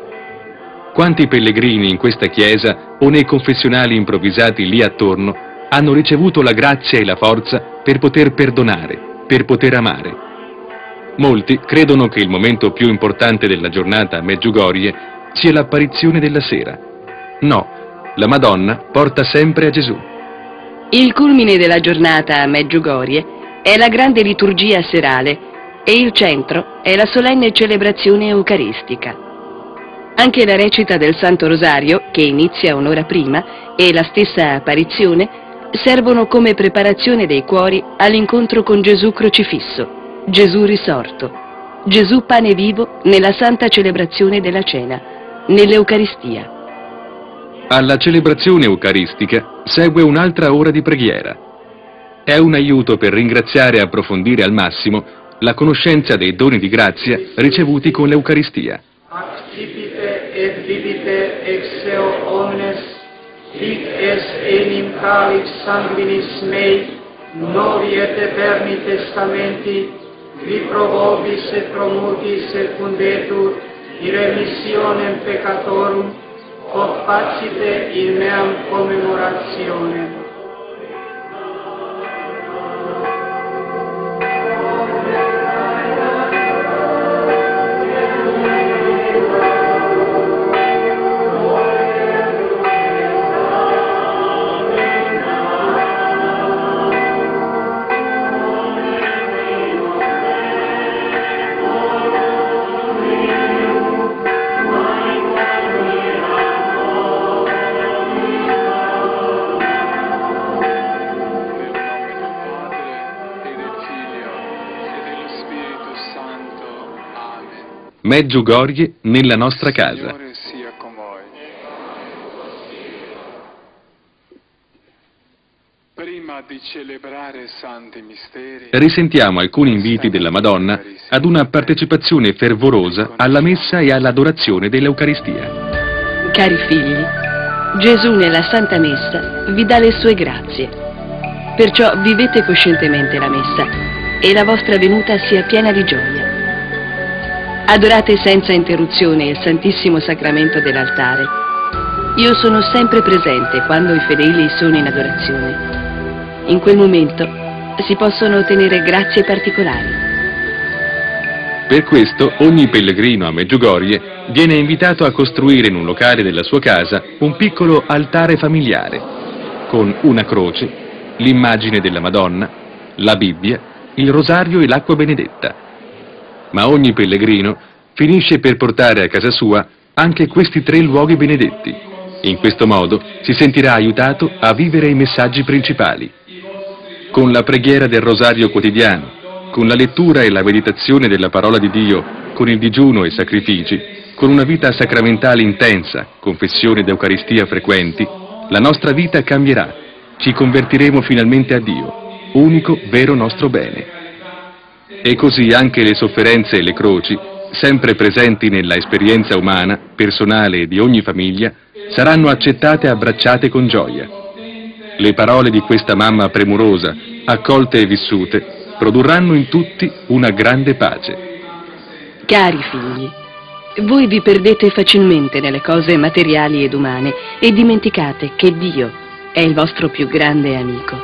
Quanti pellegrini in questa chiesa o nei confessionali improvvisati lì attorno hanno ricevuto la grazia e la forza per poter perdonare, per poter amare. Molti credono che il momento più importante della giornata a Medjugorje sia l'apparizione della sera. No, la Madonna porta sempre a Gesù.
Il culmine della giornata a Medjugorje è la grande liturgia serale e il centro è la solenne celebrazione eucaristica. Anche la recita del Santo Rosario, che inizia un'ora prima, e la stessa apparizione servono come preparazione dei cuori all'incontro con Gesù crocifisso, Gesù risorto, Gesù pane vivo nella santa celebrazione della cena, nell'Eucaristia.
Alla celebrazione eucaristica segue un'altra ora di preghiera. È un aiuto per ringraziare e approfondire al massimo la conoscenza dei doni di grazia ricevuti con l'Eucaristia.
Accepite et vivite ex eo omnes, hic est enim calix sanguinis mei, novi et eterni testamenti, vi pro vobis et pro multis secundetur, in remissionem peccatorum, quod facite in meam commemorationem.
Medjugorje nella nostra casa.
Prima di celebrare santi misteri,
Risentiamo alcuni inviti della Madonna ad una partecipazione fervorosa alla messa e all'adorazione dell'Eucaristia.
Cari figli, Gesù nella Santa Messa vi dà le sue grazie. Perciò vivete coscientemente la Messa e la vostra venuta sia piena di gioia. Adorate senza interruzione il Santissimo Sacramento dell'altare. Io sono sempre presente quando i fedeli sono in adorazione. In quel momento si possono ottenere grazie particolari.
Per questo ogni pellegrino a Medjugorje viene invitato a costruire in un locale della sua casa un piccolo altare familiare, con una croce, l'immagine della Madonna, la Bibbia, il rosario e l'acqua benedetta. Ma ogni pellegrino finisce per portare a casa sua anche questi 3 luoghi benedetti. In questo modo si sentirà aiutato a vivere i messaggi principali. Con la preghiera del rosario quotidiano, con la lettura e la meditazione della parola di Dio, con il digiuno e sacrifici, con una vita sacramentale intensa, confessioni ed Eucaristia frequenti, la nostra vita cambierà. Ci convertiremo finalmente a Dio, unico vero nostro bene. E così anche le sofferenze e le croci, sempre presenti nella esperienza umana, personale e di ogni famiglia, saranno accettate e abbracciate con gioia. Le parole di questa mamma premurosa, accolte e vissute, produrranno in tutti una grande pace.
Cari figli, voi vi perdete facilmente nelle cose materiali ed umane e dimenticate che Dio è il vostro più grande amico.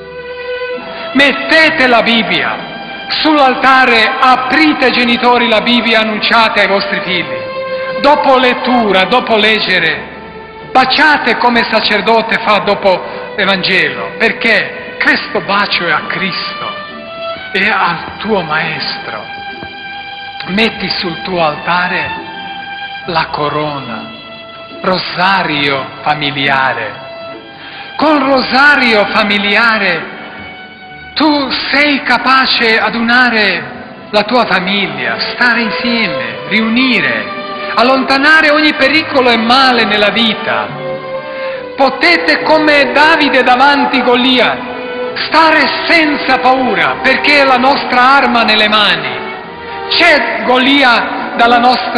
mettete la Bibbia sull'altare, aprite genitori la Bibbia, annunciate ai vostri figli. Dopo lettura, dopo leggere, baciate come il sacerdote fa dopo l'Evangelo, perché questo bacio è a Cristo, è al tuo Maestro. Metti sul tuo altare la corona, rosario familiare. Col rosario familiare tu sei capace ad unire la tua famiglia, stare insieme, riunire, allontanare ogni pericolo e male nella vita. Potete, come Davide davanti a Golia, stare senza paura, perché è la nostra arma nelle mani. C'è Golia dal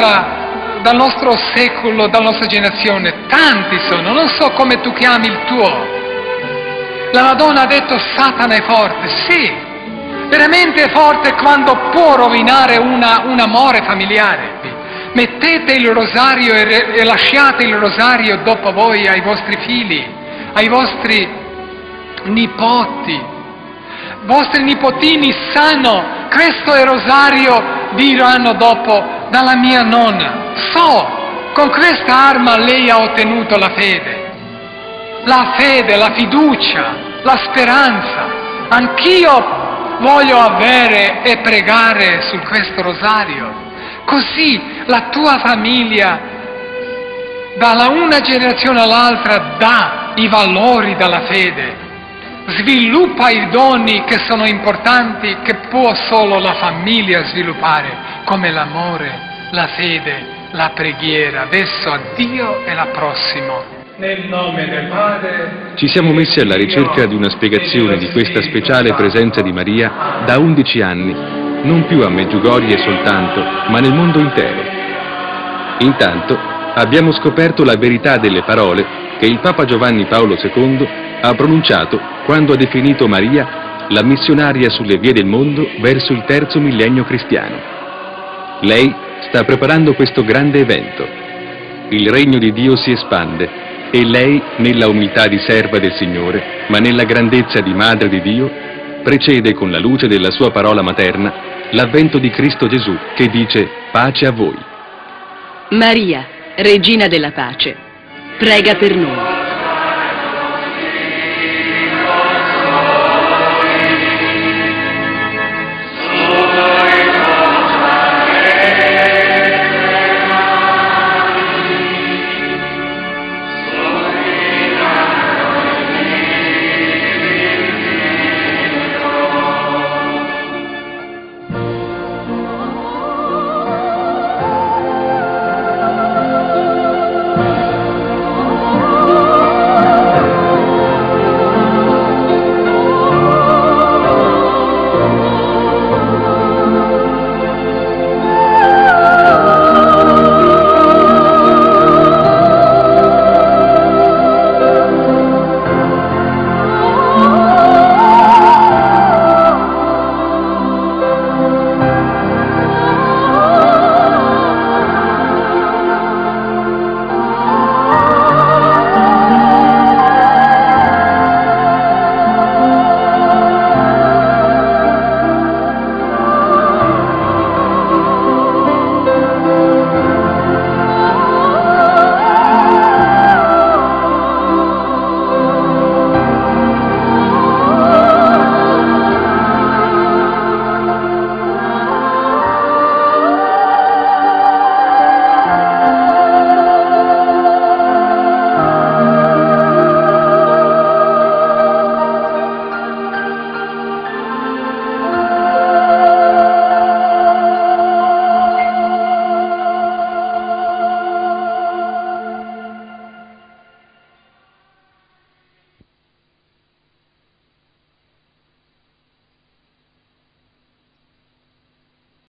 nostro secolo, dalla nostra generazione, tanti sono, non so come tu chiami il tuo. La Madonna ha detto Satana è forte, sì, veramente è forte quando può rovinare un amore familiare. Mettete il rosario e lasciate il rosario dopo voi ai vostri figli, ai vostri nipoti. Vostri nipotini sanno, questo è rosario, diranno dopo, dalla mia nonna. So, con questa arma lei ha ottenuto la fede, la fiducia, la speranza. Anch'io voglio avere e pregare su questo rosario. Così la tua famiglia, dalla una generazione all'altra, dà i valori della fede, sviluppa i doni che sono importanti, che può solo la famiglia sviluppare, come l'amore, la fede, la preghiera verso a Dio e la prossimo. Nel nome del Padre.
Ci siamo messi alla ricerca di una spiegazione di questa speciale presenza di Maria da 11 anni, non più a Medjugorje soltanto, ma nel mondo intero. Intanto abbiamo scoperto la verità delle parole che il Papa Giovanni Paolo II ha pronunciato quando ha definito Maria la missionaria sulle vie del mondo verso il terzo millennio cristiano. Lei sta preparando questo grande evento. Il regno di Dio si espande e lei, nella umiltà di serva del Signore, ma nella grandezza di Madre di Dio, precede con la luce della sua parola materna l'avvento di Cristo Gesù che dice pace a voi.
Maria, Regina della Pace, prega per noi.